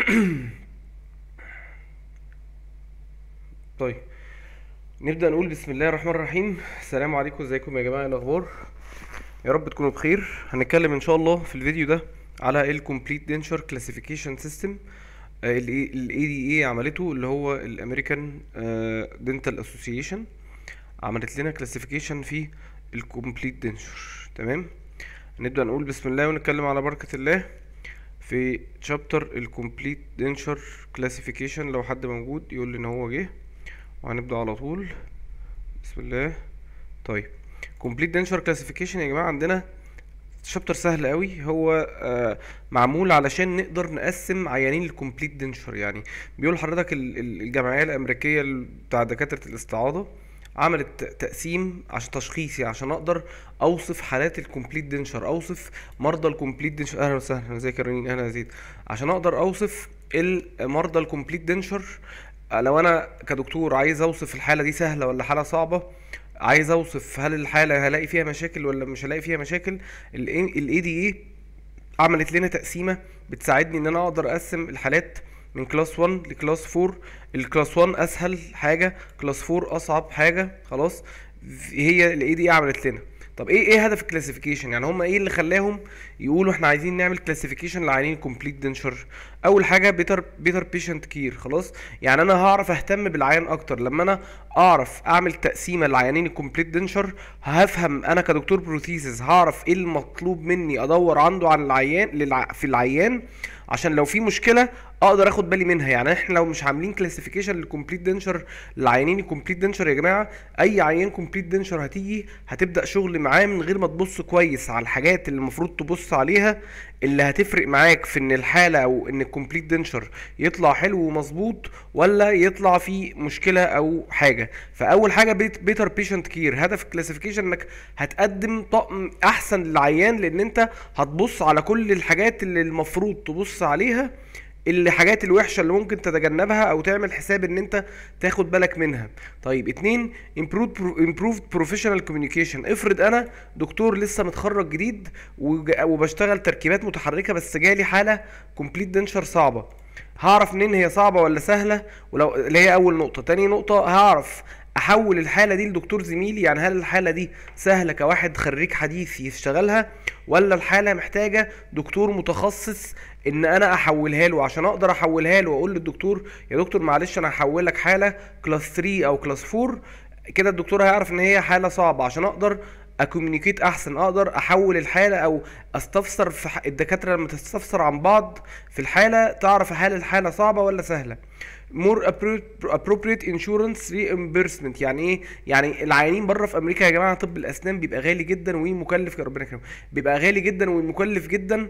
طيب، نبدأ نقول بسم الله الرحمن الرحيم. السلام عليكم، ازيكم يا جماعة؟ إيه الأخبار؟ يا رب تكونوا بخير. هنتكلم إن شاء الله في الفيديو ده على ال Complete Denture Classification System ال ADA عملته، اللي هو الأمريكان Dental Association. عملت لنا classification في ال Complete Denture. تمام، نبدأ نقول بسم الله ونتكلم على بركة الله في chapter ال Complete Denture Classification. لو حد موجود يقول لي إن هو جه، وهنبدأ على طول. بسم الله. طيب، complete denture classification يا جماعة، عندنا شابتر سهل قوي. هو معمول علشان نقدر نقسم عيانين الكومبليت دنشر. يعني بيقول لحضرتك الجمعية الأمريكية بتاع دكاترة الاستعاضة عملت تقسيم عشان تشخيصي، عشان اقدر اوصف حالات الكومبليت دنشر، اوصف مرضى الكومبليت دنشر. اهلا وسهلا، ازيك يا رنين؟ اهلا يا زيد. عشان اقدر اوصف المرضى الكومبليت دنشر، لو انا كدكتور عايز اوصف الحالة دي سهلة ولا حالة صعبة، عايز اوصف هل الحالة هلاقي فيها مشاكل ولا مش هلاقي فيها مشاكل، ال ADA عملت لنا تقسيمة بتساعدني ان انا اقدر اقسم الحالات من كلاس 1 لكلاس 4. الكلاس 1 اسهل حاجة، كلاس 4 اصعب حاجة. خلاص، هي ال ADA عملت لنا. طب ايه هدف الكلاسيفيكيشن؟ يعني هم ايه اللي خلاهم يقولوا احنا عايزين نعمل كلاسيفيكيشن لعيانين كومبليت دنشر؟ اول حاجه بيتر بيشنت كير. خلاص، يعني انا هعرف اهتم بالعيان اكتر لما انا اعرف اعمل تقسيمه لعيانين الكومبليت دنشر. هفهم انا كدكتور بروثيسز، هعرف ايه المطلوب مني ادور عنده عن العيان في العيان، عشان لو في مشكله اقدر اخد بالي منها. يعني احنا لو مش عاملين كلاسيفيكيشن للكومبليت دنشر، للعيانين الكومبليت دنشر يا جماعه، اي عيان كومبليت دنشر هتيجي هتبدا شغل معاه من غير ما تبص كويس على الحاجات اللي المفروض تبص عليها، اللي هتفرق معاك في ان الحاله او ان الكومبليت دنشر يطلع حلو ومظبوط ولا يطلع فيه مشكله او حاجه. فاول حاجه بيتر بيشنت كير. هدف الكلاسيفيكيشن انك هتقدم طقم احسن للعيان، لان انت هتبص على كل الحاجات اللي المفروض تبص عليها، الحاجات الوحشه اللي ممكن تتجنبها او تعمل حساب ان انت تاخد بالك منها. طيب، اتنين، improved professional communication. افرض انا دكتور لسه متخرج جديد وبشتغل تركيبات متحركه، بس جالي حاله كومبليت دنشر صعبه. هعرف منين هي صعبه ولا سهله؟ ولو اللي هي اول نقطه. تاني نقطه، هعرف احول الحاله دي لدكتور زميلي. يعني هل الحاله دي سهله كواحد خريج حديث يشتغلها، ولا الحاله محتاجه دكتور متخصص ان انا احولها له؟ عشان اقدر احولها له واقول للدكتور يا دكتور معلش انا هحول لك حاله كلاس 3 او كلاس 4، كده الدكتور هيعرف ان هي حاله صعبه. عشان اقدر اكوميونيكيت احسن، اقدر احول الحاله او استفسر في الدكاتره لما تستفسر عن بعض في الحاله تعرف هل الحاله صعبه ولا سهله. more appropriate insurance reimbursement. يعني ايه؟ يعني العيانين بره في امريكا يا جماعه طب الاسنان بيبقى غالي جدا ومكلف، يا ربنا يكرمك، بيبقى غالي جدا ومكلف جدا.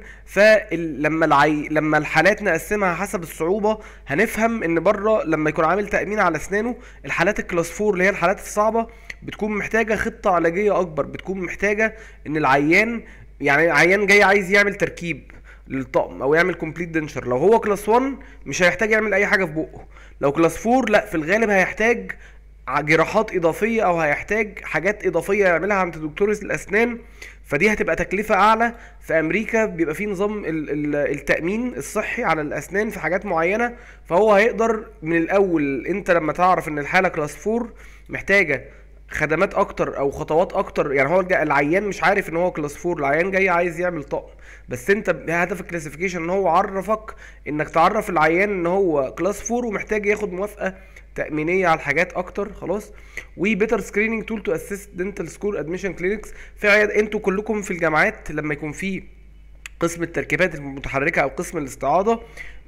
فلما لما الحالات نقسمها حسب الصعوبه، هنفهم ان بره لما يكون عامل تامين على اسنانه، الحالات الكلاس 4 اللي هي الحالات الصعبه بتكون محتاجه خطه علاجيه اكبر، بتكون محتاجه ان العيان، يعني عيان جاي عايز يعمل تركيب للطقم او يعمل كومبليت دنشر، لو هو كلاس 1 مش هيحتاج يعمل اي حاجه في بقه. لو كلاس 4 لا، في الغالب هيحتاج جراحات اضافيه او هيحتاج حاجات اضافيه يعملها عند دكتور الاسنان، فدي هتبقى تكلفه اعلى. في امريكا بيبقى فيه نظام التامين الصحي على الاسنان في حاجات معينه، فهو هيقدر من الاول، انت لما تعرف ان الحاله كلاس 4 محتاجه خدمات اكتر او خطوات اكتر. يعني هو العيان مش عارف ان هو كلاس 4، العيان جاي عايز يعمل طقم، بس انت هدف الكلاسيفيكيشن ان هو عرفك انك تعرف العيان ان هو كلاس 4 ومحتاج ياخد موافقه تأمينية على الحاجات اكتر. خلاص، وبيتر سكريننج تول تو اسيست دنتال سكول ادميشن كلينكس. في انتوا كلكم في الجامعات لما يكون في قسم التركيبات المتحركه او قسم الاستعاضه،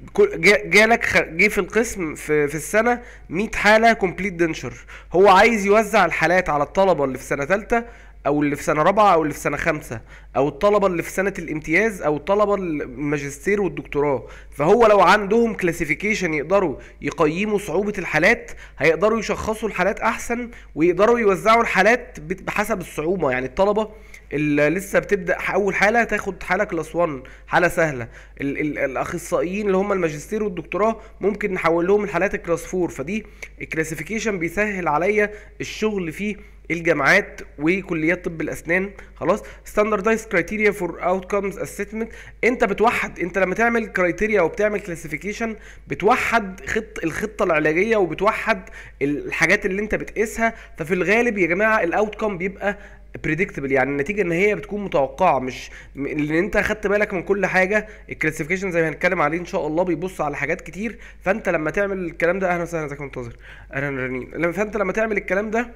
جه في القسم في السنه 100 حاله كومبليت دنشر، هو عايز يوزع الحالات على الطلبه اللي في سنه ثالثه او اللي في سنه رابعه او اللي في سنه خمسه او الطلبه اللي في سنه الامتياز او الطلبه الماجستير والدكتوراه. فهو لو عندهم كلاسيفيكيشن يقدروا يقيموا صعوبه الحالات، هيقدروا يشخصوا الحالات احسن ويقدروا يوزعوا الحالات بحسب الصعوبه. يعني الطلبه اللي لسه بتبدا اول حاله تاخد حاله كلاس 1 حاله سهله، الاخصائيين اللي هم الماجستير والدكتوراه ممكن نحول لهم الحالات الكلاس 4. فدي الكلاسيفيكيشن بيسهل عليا الشغل في الجامعات وكليات طب الاسنان. خلاص، ستاندردايز كرايتيريا فور اوتكمز اسسمنت. انت بتوحد، انت لما تعمل كرايتيريا وبتعمل كلاسيفيكيشن بتوحد الخطه العلاجيه وبتوحد الحاجات اللي انت بتقيسها. ففي الغالب يا جماعه الاوتكم بيبقى بريدكتبل، يعني النتيجه ان هي بتكون متوقعه، مش لان انت خدت بالك من كل حاجه. الكلاسيفيكيشن زي ما هنتكلم عليه ان شاء الله بيبص على حاجات كتير. فانت لما تعمل الكلام ده، اهلا وسهلا، ازيك يا منتظر، اهلا رنين. فانت لما تعمل الكلام ده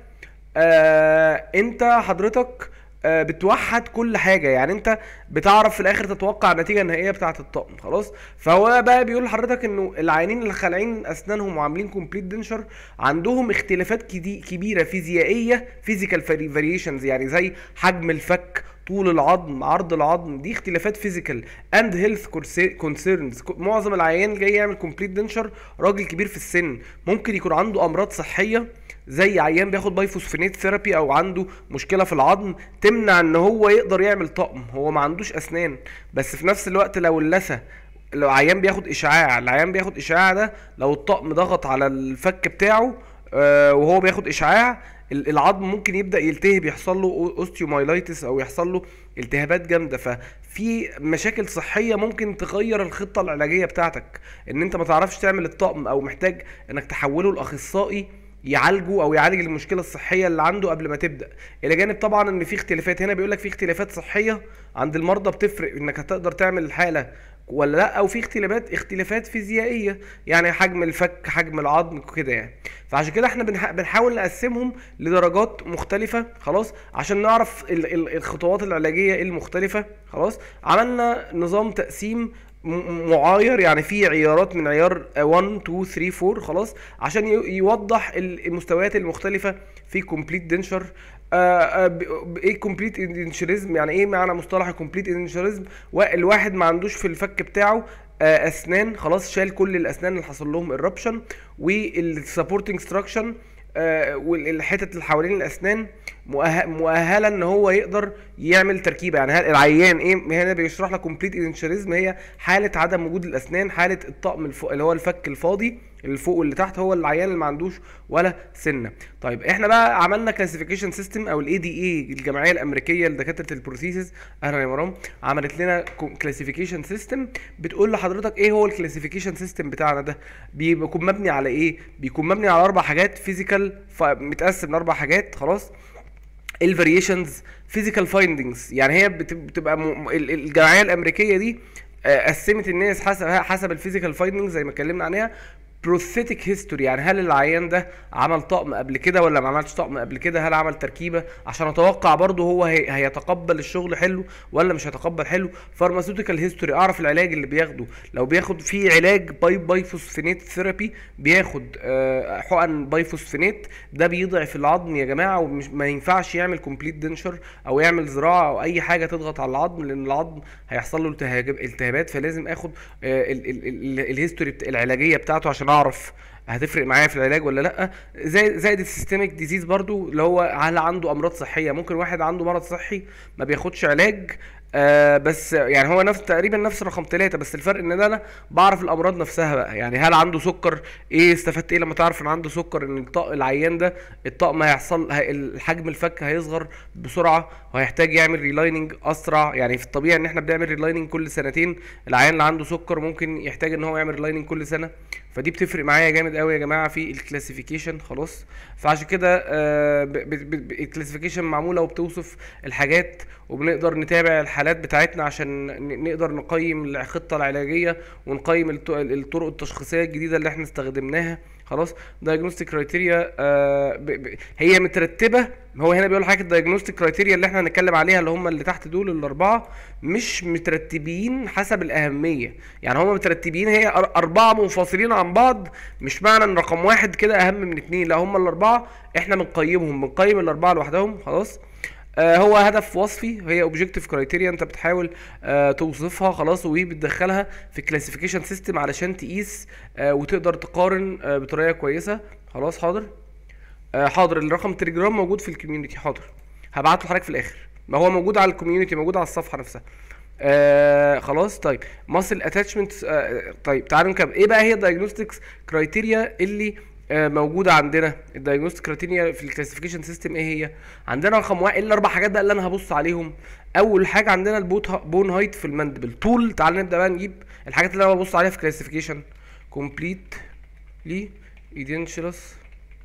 انت حضرتك بتوحد كل حاجه، يعني انت بتعرف في الاخر تتوقع النتيجه النهائيه بتاعه الطقم. خلاص، فهو بقى بيقول لحضرتك انه العيانين اللي خالعين اسنانهم وعاملين كومبليت دنشر عندهم اختلافات كبيره فيزيائيه، فيزيكال فاريشنز، يعني زي حجم الفك، طول العظم، عرض العظم، دي اختلافات فيزيكال اند هيلث كونسيرنز. معظم العيان اللي جاي يعمل كومبليت دنشر راجل كبير في السن، ممكن يكون عنده امراض صحيه زي عيان بياخد بايفوسفينات ثيرابي او عنده مشكله في العظم تمنع ان هو يقدر يعمل طقم. هو ما عندوش اسنان، بس في نفس الوقت لو اللثه، لو عيان بياخد اشعاع، العيان بياخد اشعاع ده لو الطقم ضغط على الفك بتاعه وهو بياخد اشعاع، العظم ممكن يبدا يلتهب، يحصل له اوستيومايلايتس او يحصل له التهابات جامده. ففي مشاكل صحيه ممكن تغير الخطه العلاجيه بتاعتك، ان انت ما تعرفش تعمل الطقم او محتاج انك تحوله لاخصائي يعالجه او يعالج المشكله الصحيه اللي عنده قبل ما تبدا. الى جانب طبعا ان في اختلافات، هنا بيقول لك في اختلافات صحيه عند المرضى بتفرق انك هتقدر تعمل الحاله ولا لا، او في اختلافات فيزيائيه، يعني حجم الفك، حجم العظم كده يعني. فعشان كده احنا بنحاول نقسمهم لدرجات مختلفه، خلاص، عشان نعرف الخطوات العلاجيه المختلفه. خلاص، عملنا نظام تقسيم معاير، يعني في عيارات من عيار 1 2 3 4، خلاص، عشان يوضح المستويات المختلفه في كومبليت دنشر. ايه كومبليت دنشرزم؟ يعني ايه معنى مصطلح كومبليت دنشرزم؟ الواحد ما عندوش في الفك بتاعه اسنان، خلاص، شال كل الاسنان اللي حصل لهم ايربشن، والسبورتنج ستراكشن والحتت اللي حوالين الاسنان مؤهله ان هو يقدر يعمل تركيبه. يعني العيان ايه هنا بيشرح لك كومبليت ايدنشريزم، هي حاله عدم وجود الاسنان، حاله الطقم اللي هو الفك الفاضي اللي فوق واللي تحت، هو العيان اللي ما عندوش ولا سنه. طيب احنا بقى عملنا كلاسيفيكيشن سيستم، او الاي دي اي، الجمعيه الامريكيه لدكاتره البروثيسز، اهلا يا مرام، عملت لنا كلاسيفيكيشن سيستم بتقول لحضرتك ايه هو الكلاسيفيكيشن سيستم بتاعنا ده. بيكون مبني على ايه؟ بيكون مبني على 4 حاجات فيزيكال، متقسم ل4 حاجات. خلاص، الفاريشنز، فيزيكال فايندنجز، يعني هي بتبقى الجمعيه الامريكيه دي قسمت الناس حسب الفيزيكال فايندنجز زي ما اتكلمنا عليها. بروستيتيك هيستوري، يعني هل العيان ده عمل طقم قبل كده ولا ما عملش طقم قبل كده، هل عمل تركيبه، عشان اتوقع برضه هو هيتقبل الشغل حلو ولا مش هيتقبل حلو. فارماسيوتيكال هيستوري، اعرف العلاج اللي بياخده، لو بياخد في علاج بايفوسفينات ثيرابي، بياخد حقن بايفوسفينات، ده بيضعف العظم يا جماعه، ومش ما ينفعش يعمل كومبليت دنشر او يعمل زراعه او اي حاجه تضغط على العظم، لان العظم هيحصل له التهابات. فلازم اخد الهيستوري العلاجيه بتاعته عشان اعرف هتفرق معايا في العلاج ولا لا. زائد السيستميك ديزيز برضو، اللي هو هل عنده امراض صحيه. ممكن واحد عنده مرض صحي ما بياخدش علاج، بس يعني هو تقريبا نفس رقم 3، بس الفرق ان انا بعرف الامراض نفسها بقى. يعني هل عنده سكر؟ ايه استفدت ايه لما تعرف ان عنده سكر؟ ان العيان ده الطقم هيحصل الحجم الفك هيصغر بسرعه، وهيحتاج يعمل ريلايننج اسرع. يعني في الطبيعي ان احنا بنعمل ريلايننج كل سنتين، العيان اللي عنده سكر ممكن يحتاج ان هو يعمل ريلايننج كل سنه. فدي بتفرق معايا جامد قوي يا جماعه في الكلاسيفيكيشن. خلاص، فعشان كده الكلاسيفيكيشن معموله وبتوصف الحاجات، وبنقدر نتابع الحالات بتاعتنا عشان نقدر نقيم الخطه العلاجيه ونقيم الطرق التشخيصيه الجديده اللي احنا استخدمناها. خلاص، دايجنوستيك كرايتيريا هي مترتبه. هو هنا بيقول حاجه الدايجنوستيك كرايتيريا اللي احنا هنتكلم عليها، اللي هم اللي تحت دول ال4 مش مترتبين حسب الاهميه، يعني هم مترتبين، هي 4 منفصلين عن بعض، مش معنى ان رقم 1 كده اهم من 2، لا، هم ال4 احنا بنقيم ال4 لوحدهم. خلاص، هو هدف وصفي، هي اوبجكتيف كرايتيريا، انت بتحاول توصفها، خلاص، وبتدخلها في كلاسيفيكيشن سيستم علشان تقيس وتقدر تقارن بطريقه كويسه. خلاص، حاضر. حاضر، الرقم التليجرام موجود في الكوميونتي، حاضر، هبعته لحضرتك في الاخر، ما هو موجود على الكوميونتي، موجود على الصفحه نفسها. خلاص. طيب، ماسل اتاتشمنت. طيب تعالوا نكمل. ايه بقى هي الدايجنوستكس كرايتيريا اللي موجوده عندنا الدايجنوستيك كرايتيريا في الكلاسيفيكيشن سيستم. ايه هي؟ عندنا رقم واحد، ايه الاربع حاجات بقى اللي انا هبص عليهم؟ اول حاجه عندنا البون هايت في الماندبل، طول. تعال نبدا بقى نجيب الحاجات اللي انا ببص عليها في كلاسيفيكيشن كومبليت لي ايدنشلس.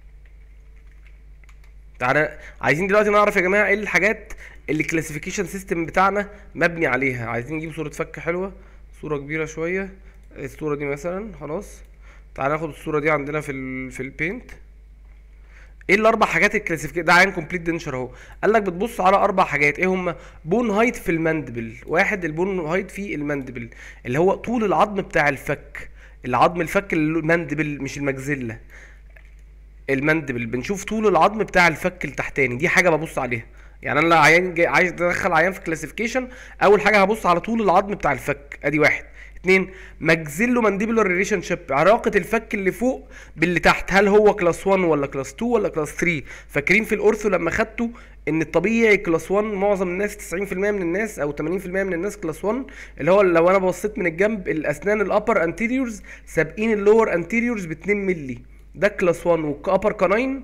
تعالى عايزين دلوقتي نعرف يا جماعه ايه الحاجات اللي الكلاسيفيكيشن سيستم بتاعنا مبني عليها. عايزين نجيب صوره فك حلوه، صوره كبيره شويه، الصوره دي مثلا. خلاص تعالى ناخد الصوره دي عندنا في البينت. ايه الاربع حاجات الكلاسيفيكيشن ده؟ عين كومبليت دنشر اهو. قال لك بتبص على اربع حاجات، ايه هم؟ بون هايت في الماندبل. واحد، البون هايت في الماندبل اللي هو طول العظم بتاع الفك، العظم الفك الماندبل مش المجزله، الماندبل. بنشوف طول العظم بتاع الفك التحتاني، دي حاجه ببص عليها. يعني انا عيان عايز ادخل عيان في كلاسيفيكيشن، اول حاجه هبص على طول العظم بتاع الفك، ادي واحد. اتنين، ماكسيلو مانديبولار ريليشن شيب، علاقه الفك اللي فوق باللي تحت، هل هو كلاس 1 ولا كلاس 2 ولا كلاس 3؟ فاكرين في الاورثو لما خدته ان الطبيعي كلاس 1، معظم الناس 90% من الناس او 80% من الناس كلاس 1، اللي هو لو انا بصيت من الجنب الاسنان الابر انتيريورز سابقين اللور انتيريورز ب 2 مللي، ده كلاس 1. والابر كاناين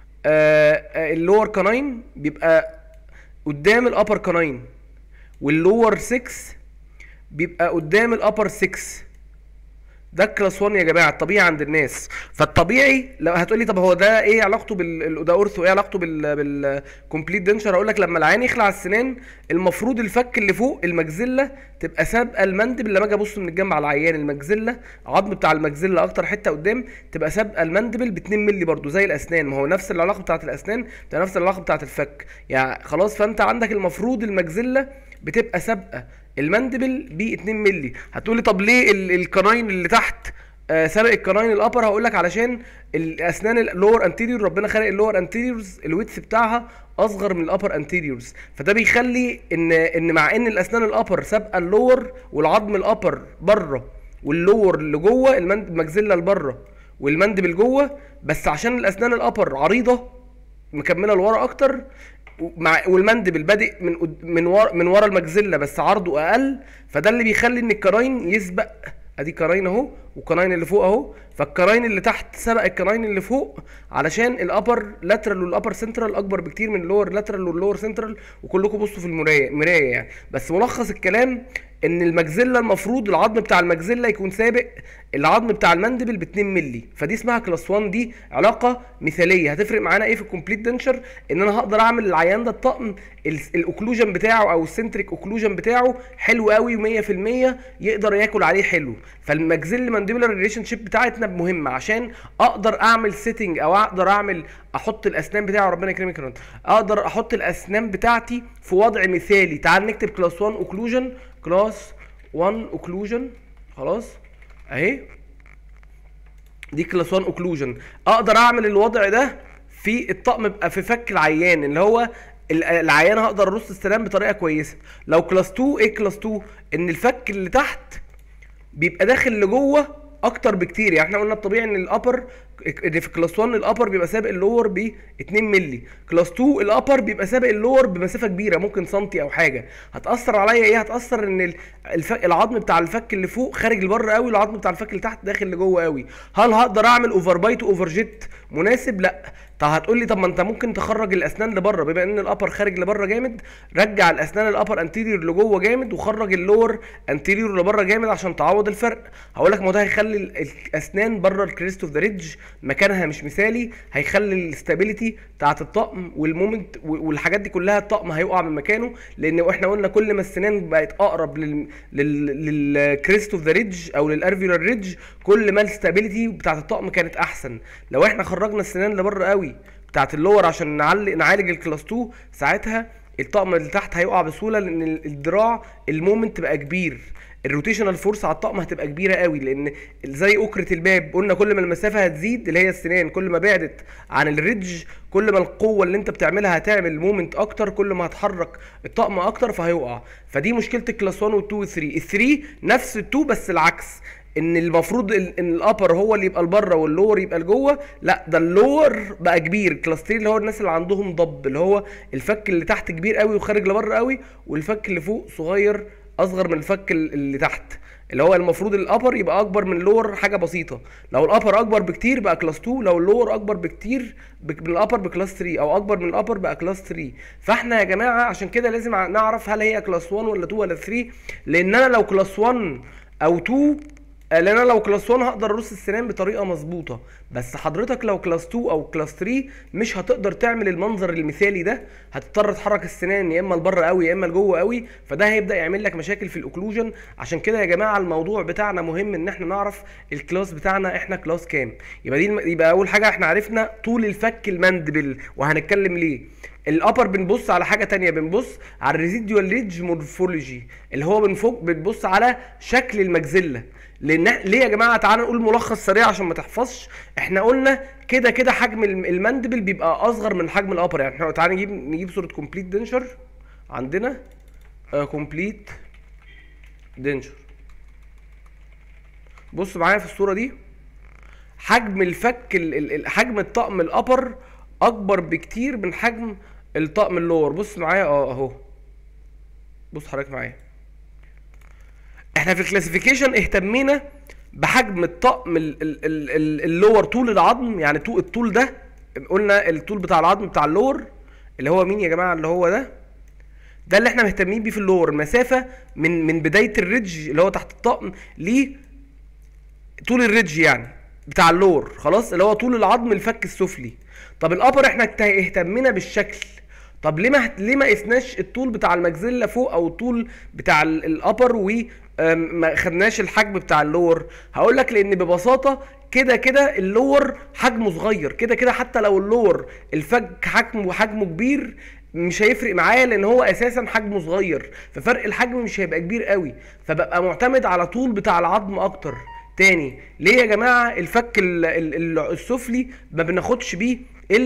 اللور كاناين بيبقى قدام الابر كاناين، واللور 6 بيبقى قدام الابر 6. ده كلاس 1 يا جماعه الطبيعي عند الناس. فالطبيعي لو هتقولي طب هو ده ايه علاقته ده اورثو، ايه علاقته بالكومبليت دنشر؟ اقول لك لما العين يخلع السنان المفروض الفك اللي فوق المجزله تبقى سابقه المندبل. لما اجي ابص من الجنب على العيان المجزله، العظم بتاع المجزله اكتر حته قدام تبقى سابقه المندبل ب 2 مللي برضو زي الاسنان. ما هو نفس العلاقه بتاعه الاسنان بتبقى نفس العلاقه بتاعه الفك يعني. خلاص فانت عندك المفروض المجزله بتبقى سابقه المندبل ب 2 مللي. هتقولي طب ليه الكناين اللي تحت سابق الكناين الابر؟ هقول لك علشان الاسنان اللور انتيريور ربنا خلق اللور انتيريورز الويتس بتاعها اصغر من الابر انتيريورز، فده بيخلي ان مع ان الاسنان الابر سابقه اللور والعظم الابر بره واللور اللي جوه المجزله لبره والمندبل جوه، بس عشان الاسنان الابر عريضه مكمله لورا اكتر والمندبل بادئ من ورا المجزله بس عرضه اقل، فده اللي بيخلي ان الكراين يسبق. ادي كراين اهو والكراين اللي فوق اهو، فالكراين اللي تحت سبق الكراين اللي فوق علشان الابر لاترال والابر سنترال اكبر بكتير من اللور لاترال واللور سنترال. وكلكم بصوا في المرايه يعني. بس ملخص الكلام ان المجزله المفروض العظم بتاع المجزله يكون سابق العظم بتاع المندبل ب 2 مللي، فدي اسمها كلاس 1. دي علاقه مثاليه هتفرق معانا ايه في الكومبليت دنشر؟ ان انا هقدر اعمل للعيان ده الطقم الاوكلوجن بتاعه او السنتريك اوكلوجن بتاعه حلو قوي 100% يقدر ياكل عليه حلو. فالمجزل مانديبولار ريليشن شيب بتاعتنا مهمه عشان اقدر اعمل سيتنج او اقدر احط الاسنان بتاعي، ربنا يكرمك يا رب، اقدر احط الاسنان بتاعتي في وضع مثالي. تعال نكتب كلاس 1 اوكلوجن، كلاس 1 اوكلوجن. خلاص اهي دي كلاس 1 اوكلوجن. اقدر اعمل الوضع ده في الطقم بقى في فك العيان اللي هو العيان هقدر ارص السنان بطريقه كويسه. لو كلاس 2، ايه كلاس 2؟ ان الفك اللي تحت بيبقى داخل لجوه اكتر بكتير. يعني احنا قلنا الطبيعي ان الابر في كلاس 1 الابر بيبقى سابق اللور ب 2 مللي، كلاس 2 الابر بيبقى سابق اللور بمسافه كبيره ممكن سنتي او حاجه. هتاثر عليا ايه؟ هتاثر ان العظم بتاع الفك اللي فوق خارج لبره قوي والعظم بتاع الفك اللي تحت داخل لجوه قوي. هل هقدر اعمل اوفر بايت اوفر جيت مناسب؟ لا. طب هتقول لي طب ما انت ممكن تخرج الاسنان لبره، بما ان الابر خارج لبره جامد رجع الاسنان الابر انتيريور لجوه جامد وخرج اللور انتيريور لبره جامد عشان تعوض الفرق. هقول لك ما ده هيخلي الاسنان بره الكريست اوف ذا ريدج مكانها مش مثالي، هيخلي الاستابيليتي بتاعت الطقم والمومنت والحاجات دي كلها الطقم هيقع من مكانه، لان احنا قلنا كل ما السنان بقت اقرب للكريست اوف ذا ريدج او للارفيولار ريدج كل ما الاستابيليتي بتاعت الطقم كانت احسن. لو احنا خرجنا السنان لبره قوي بتاعت اللور عشان نعالج الكلاس 2 ساعتها الطقم اللي تحت هيقع بسهوله، لان الدراع المومنت بقى كبير، الروتيشنال فورس على الطقم هتبقى كبيره قوي، لان زي اكره الباب قلنا كل ما المسافه هتزيد اللي هي السنان كل ما بعدت عن الريدج كل ما القوه اللي انت بتعملها هتعمل مومنت اكتر، كل ما هتحرك الطقم اكتر فهيقع. فدي مشكله الكلاس 1 و2 و3. ال3 نفس ال2 بس العكس، ان المفروض ان الابر هو اللي يبقى لبره واللور يبقى لجوه، لا ده اللور بقى كبير. كلاس 3 اللي هو الناس اللي عندهم ضب، اللي هو الفك اللي تحت كبير قوي وخارج لبره قوي والفك اللي فوق صغير اصغر من الفك اللي تحت. اللي هو المفروض الابر يبقى اكبر من اللور حاجه بسيطه. لو الابر اكبر بكتير بقى كلاس 2، لو اللور اكبر بكتير من الابر بكلاس 3، او اكبر من الابر بقى كلاس 3. فاحنا يا جماعه عشان كده لازم نعرف هل هي كلاس 1 ولا 2 ولا 3. لان انا لو كلاس 1 او 2، لان انا لو كلاس 1 هقدر ارص السنان بطريقه مظبوطه، بس حضرتك لو كلاس 2 او كلاس 3 مش هتقدر تعمل المنظر المثالي ده، هتضطر تحرك السنان يا اما لبره قوي يا اما لجوه قوي، فده هيبدا يعمل لك مشاكل في الاوكلوجن. عشان كده يا جماعه الموضوع بتاعنا مهم ان احنا نعرف الكلاس بتاعنا احنا كلاس كام. يبقى اول حاجه احنا عرفنا طول الفك الماندبل، وهنتكلم ليه. الابر بنبص على حاجه تانية، بنبص على الريزيديوال ريدج مورفولوجي اللي هو بنبص على شكل المجزله. ليه يا جماعه؟ تعالوا نقول ملخص سريع عشان ما تحفظش. احنا قلنا كده كده حجم الماندبل بيبقى اصغر من حجم الابر. يعني احنا تعالى نجيب صوره كومبليت دنشر عندنا. كومبليت دنشر، بص معايا في الصوره دي. حجم الفك حجم الطقم الابر اكبر بكتير من حجم الطقم اللور. بص معايا اهو، بص حضرتك معايا. احنا في الكلاسيفيكيشن اهتمينا بحجم الطقم اللور، طول العظم، يعني الطول ده قلنا الطول بتاع العظم بتاع اللور اللي هو مين يا جماعه؟ اللي هو ده اللي احنا مهتمين بيه في اللور. المسافه من بدايه الريدج اللي هو تحت الطقم طول الريدج يعني بتاع اللور، خلاص، اللي هو طول العظم الفك السفلي. طب الابر احنا اهتمينا بالشكل. طب ليه ما قسناش الطول بتاع المجزله فوق او الطول بتاع الابر وما خدناش الحجم بتاع اللور؟ هقول لك لان ببساطه كده كده اللور حجمه صغير، كده كده حتى لو اللور الفك حجمه كبير مش هيفرق معايا، لان هو اساسا حجمه صغير، ففرق الحجم مش هيبقى كبير قوي، فببقى معتمد على طول بتاع العظم اكتر. تاني، ليه يا جماعه الفك السفلي ما بناخدش بيه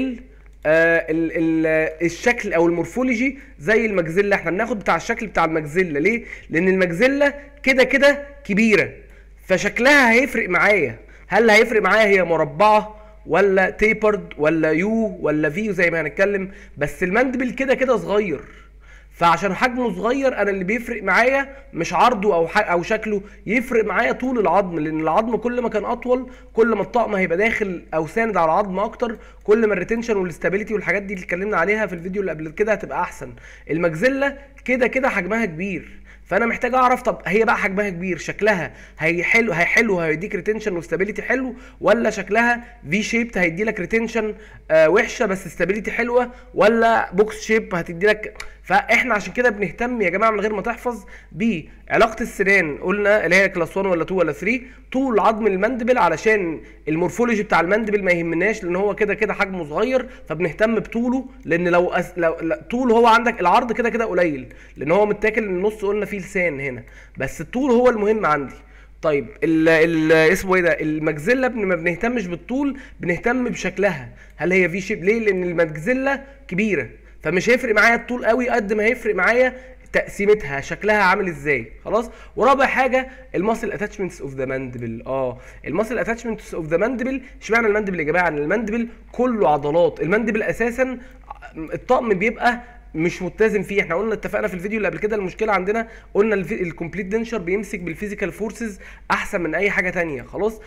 الشكل او المورفولوجي زي المجزله؟ احنا بناخد بتاع الشكل بتاع المجزله. ليه؟ لان المجزله كده كده كبيره، فشكلها هيفرق معايا. هل هيفرق معايا هي مربعه ولا تيبرد ولا يو ولا في زي ما هنتكلم؟ بس الماندبل كده كده صغير، فعشان حجمه صغير انا اللي بيفرق معايا مش عرضه او شكله، يفرق معايا طول العظم. لان العظم كل ما كان اطول كل ما الطقم هيبقى داخل او ساند على العظم اكتر، كل ما الريتنشن والاستابيليتي والحاجات دي اللي اتكلمنا عليها في الفيديو اللي قبل كده هتبقى احسن. المجزله كده كده حجمها كبير، فانا محتاج اعرف طب هي بقى حجمها كبير شكلها هيحلو هيديك ريتنشن واستابيليتي حلو، ولا شكلها في شيب هيدي لك ريتنشن وحشه بس استابيليتي حلوه، ولا بوكس شيب هتدي لك. فاحنا عشان كده بنهتم يا جماعه من غير ما تحفظ بعلاقه السنان، قلنا اللي هي كلاس 1 ولا 2 ولا 3، طول عظم المندبل علشان المورفولوجي بتاع المندبل ما يهمناش لان هو كده كده حجمه صغير، فبنهتم بطوله. لان لو طول هو عندك العرض كده كده قليل لان هو متاكل من النص، قلنا فيه لسان هنا، بس الطول هو المهم عندي. طيب اسمه ايه ده؟ المجزله ما بنهتمش بالطول، بنهتم بشكلها. هل هي في شيب؟ ليه؟ لان المجزله كبيره، فمش هيفرق معايا الطول قوي قد ما هيفرق معايا تقسيمتها شكلها عامل ازاي. خلاص. ورابع حاجه الماسل اتاتشمنتس اوف ذا ماندبل. الماسل اتاتشمنتس اوف ذا ماندبل. اشمعنى الماندبل يا جماعه؟ الماندبل كله عضلات. الماندبل اساسا الطقم بيبقى مش متزن فيه. احنا قلنا اتفقنا في الفيديو اللي قبل كده المشكله عندنا، قلنا الكومبليت دنشر بيمسك بالفيزيكال فورسز احسن من اي حاجه تانية. خلاص.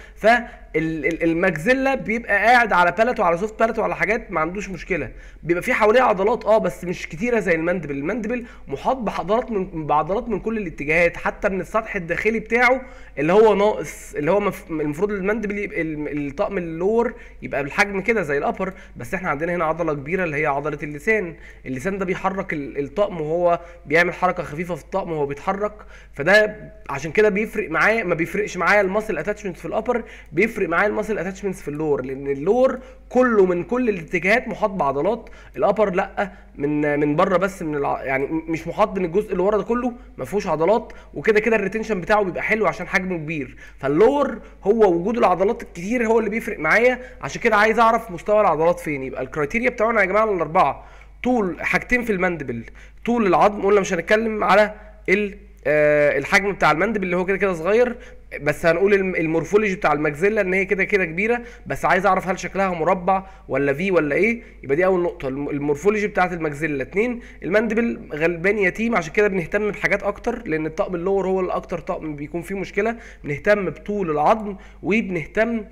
فالماكزيلا بيبقى قاعد على بالات وعلى سوفت بالات وعلى حاجات ما عندوش مشكله، بيبقى فيه حواليه عضلات بس مش كتيره زي الماندبل. الماندبل محاط بعضلات من كل الاتجاهات، حتى من السطح الداخلي بتاعه اللي هو ناقص، اللي هو المفروض الماندبل الطقم اللور يبقى بالحجم كده زي الابر، بس احنا عندنا هنا عضله كبيره اللي هي عضله اللسان. اللسان ده بيحرك الطقم وهو بيعمل حركه خفيفه في الطقم وهو بيتحرك، فده عشان كده بيفرق معايا. ما بيفرقش معايا الماسل اتاتشمنت في الابر، بيفرق معايا الماسل اتاتشمنتس في اللور، لان اللور كله من كل الاتجاهات محاط بعضلات. الابر لا، من بره بس، يعني مش محاط من الجزء اللي ورا ده كله ما فيهوش عضلات، وكده كده الريتنشن بتاعه بيبقى حلو عشان حجمه كبير. فاللور هو وجود العضلات الكتير هو اللي بيفرق معايا. عشان كده عايز اعرف مستوى العضلات فين. يبقى الكرايتيريا بتاعنا يا جماعه الاربعه: طول حاجتين في الماندبل، طول العظم، قلنا مش هنتكلم على الحجم بتاع المندب اللي هو كده كده صغير، بس هنقول المورفولوجي بتاع الماكسيلا ان هي كده كده كبيره، بس عايز اعرف هل شكلها مربع ولا في ولا ايه. يبقى دي اول نقطه، المورفولوجي بتاعت الماكسيلا. اتنين، المندبل غلبان يتيم، عشان كده بنهتم بحاجات اكتر، لان الطقم اللور هو الاكتر طقم بيكون فيه مشكله. بنهتم بطول العظم، وبنهتم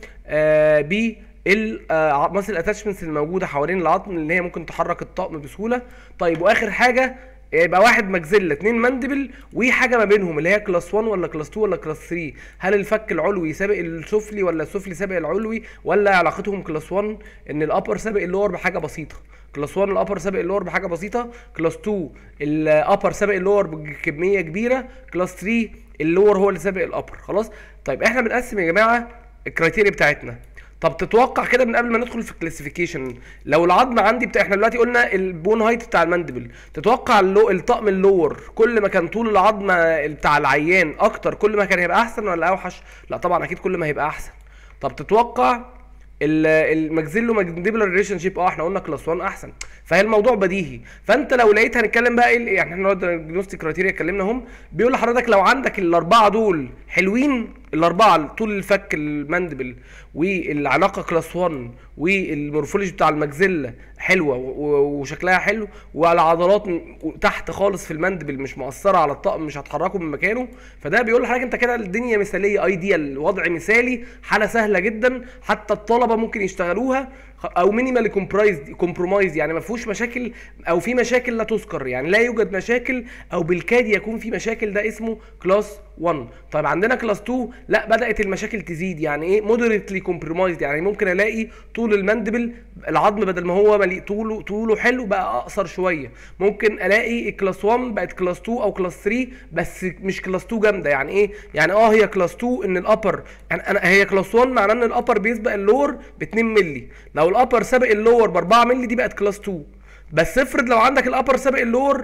ب الماسل اتاتشمنتس الموجوده حوالين العظم، اللي هي ممكن تحرك الطقم بسهوله. طيب واخر حاجه، يبقى واحد ماكسيلا، اتنين ماندبل، وحاجه ما بينهم اللي هي كلاس 1 ولا كلاس 2 ولا كلاس 3. هل الفك العلوي سابق السفلي ولا السفلي سابق العلوي، ولا علاقتهم كلاس 1 ان الابر سابق اللور بحاجه بسيطه، كلاس 1 الابر سابق اللور بحاجه بسيطه، كلاس 2 الابر سابق اللور بكميه كبيره، كلاس 3 اللور هو اللي سابق الابر. خلاص. طيب احنا بنقسم يا جماعه الكرايتيريا بتاعتنا. طب تتوقع كده من قبل ما ندخل في الكلاسيفيكيشن، لو العظم عندي احنا دلوقتي قلنا البون هايت بتاع الماندبل، تتوقع الطقم اللور كل ما كان طول العظم بتاع العيان اكتر كل ما كان هيبقى احسن ولا اوحش؟ لا طبعا اكيد كل ما هيبقى احسن. طب تتوقع الماكسيلو مانديبولار ريليشن شيب، احنا قلنا كلاس 1 احسن، فهي الموضوع بديهي. فانت لو لقيت هنتكلم بقى ايه يعني، احنا الديagnostic كرايتيريا اتكلمنا هم، بيقول لحضرتك لو عندك الاربعه دول حلوين، الاربعه طول الفك الماندبل والعلاقه كلاس 1 والمورفولوجي بتاع الماكسيلا حلوه وشكلها حلو، وعلى عضلات تحت خالص في الماندبل مش مؤثره على الطقم، مش هتحركه من مكانه، فده بيقول لحضرتك انت كده الدنيا مثاليه، ايديال، وضع مثالي، حاله سهله جدا، حتى الطلبه ممكن يشتغلوها، او مينيمالي كومبرومايز، يعني ما فيهوش مشاكل، او في مشاكل لا تذكر، يعني لا يوجد مشاكل او بالكاد يكون في مشاكل، ده اسمه كلاس 1. طيب عندنا كلاس 2 لا، بدات المشاكل تزيد، يعني ايه مودريتلي كومبرومايز، يعني ممكن الاقي طول الماندبل العظم بدل ما هو مليء طوله حلو بقى اقصر شويه، ممكن الاقي الكلاس 1 بقت كلاس 2 او كلاس 3 بس مش كلاس 2 جامده. يعني ايه يعني؟ هي كلاس 2 ان الابر، يعني هي كلاس 1 معناه ان الابر بيسبق اللور ب 2 مللي، لو الابر سابق اللور ب 4 مللي دي بقت كلاس 2. بس افرض لو عندك الابر سابق اللور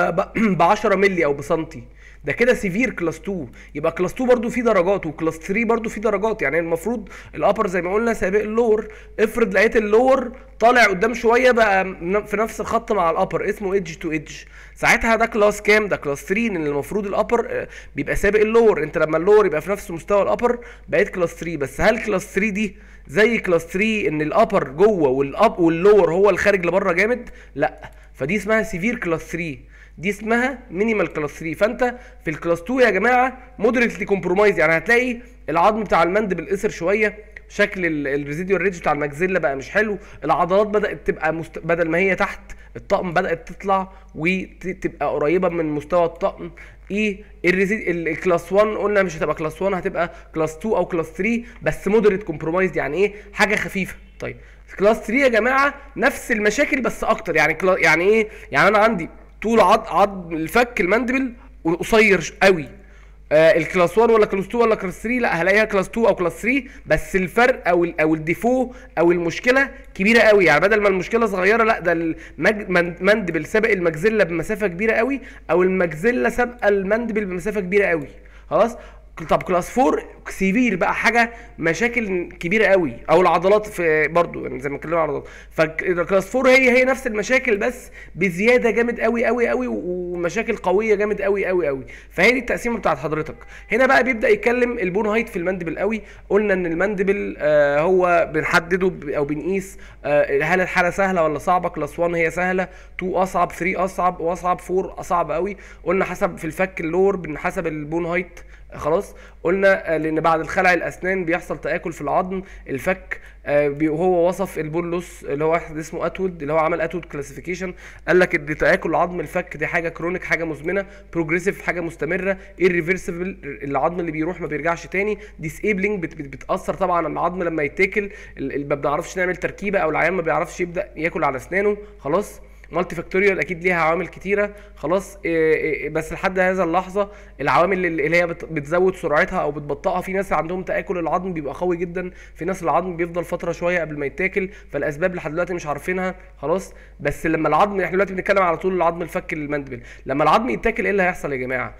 ب 10 مللي او بسنتي، ده كده سيفير كلاس 2. يبقى كلاس 2 برضو في درجات، وكلاس 3 برضو في درجات، يعني المفروض الابر زي ما قلنا سابق اللور، افرض لقيت اللور طالع قدام شويه بقى في نفس الخط مع الابر، اسمه ايدج تو ايدج، ساعتها ده كلاس كام؟ ده كلاس 3، لان المفروض الابر بيبقى سابق اللور، انت لما اللور يبقى في نفس مستوى الابر بقيت كلاس 3. بس هل كلاس 3 دي زي كلاس 3 ان الابر جوه واللور هو الخارج لبره جامد؟ لا، فدي اسمها سيفير كلاس 3، دي اسمها مينيمال كلاس 3. فانت في الكلاس 2 يا جماعه مودريتلي كومبرومايز، يعني هتلاقي العظم بتاع الماندبل قصر شويه، شكل الريزيديوال ريدج بتاع الماكسيلا بقى مش حلو، العضلات بدات تبقى بدل ما هي تحت الطقم بدات تطلع وتبقى قريبه من مستوى الطقم. ايه الكلاس 1 قلنا مش هتبقى كلاس 1، هتبقى كلاس 2 او كلاس 3 بس مودريت كومبرومايز، يعني ايه حاجه خفيفه. طيب كلاس 3 يا جماعه نفس المشاكل بس اكتر، يعني ايه؟ يعني انا عندي طول عظم الفك الماندبل قصير قوي، الكلاس 1 ولا كلاس 2 ولا كلاس 3 لا، هلاقيها كلاس 2 او كلاس 3، بس الفرق او الديفو او المشكله كبيره قوي، يعني بدل ما المشكله صغيره لا، ده الماندبل سابق الماكسيلا بمسافه كبيره قوي، او الماكسيلا سابقه الماندبل بمسافه كبيره قوي. خلاص. طب كلاس 4 سيفير بقى، حاجه مشاكل كبيره قوي، او العضلات في برضو يعني زي ما اتكلمنا على العضلات، فكلاس 4 هي نفس المشاكل بس بزياده جامد قوي قوي قوي، ومشاكل قويه جامد قوي قوي قوي. فهي دي التقسيمه بتاعت حضرتك. هنا بقى بيبدا يتكلم البون هايت في الماندبل قوي. قلنا ان الماندبل هو بنحدده او بنقيس هل الحاله سهله ولا صعبه. كلاس 1 هي سهله، 2 اصعب، 3 اصعب، واصعب 4 اصعب قوي. قلنا حسب في الفك اللور بنحسب البون هايت. خلاص. قلنا لان بعد خلع الاسنان بيحصل تآكل في العظم الفك، وهو وصف البون لوس اللي هو واحد اسمه اتوود، اللي هو عمل اتوود كلاسيفيكيشن، قال لك ان تآكل عظم الفك دي حاجه كرونيك، حاجه مزمنه، بروجريسيف حاجه مستمره، irreversible العظم اللي بيروح ما بيرجعش تاني، ديسيبلينج بتاثر طبعا على العظم لما يتاكل، ما بنعرفش نعمل تركيبه، او العيان ما بيعرفش يبدا ياكل على اسنانه. خلاص. مالتي فاكتوريال اكيد ليها عوامل كتيره. خلاص. بس لحد هذا اللحظه العوامل اللي هي بتزود سرعتها او بتبطئها، في ناس عندهم تآكل العظم بيبقى قوي جدا، في ناس العظم بيفضل فتره شويه قبل ما يتاكل، فالاسباب لحد دلوقتي مش عارفينها. خلاص. بس لما العظم، احنا دلوقتي بنتكلم على طول العظم الفك الماندبل، لما العظم يتاكل ايه اللي هيحصل يا جماعه؟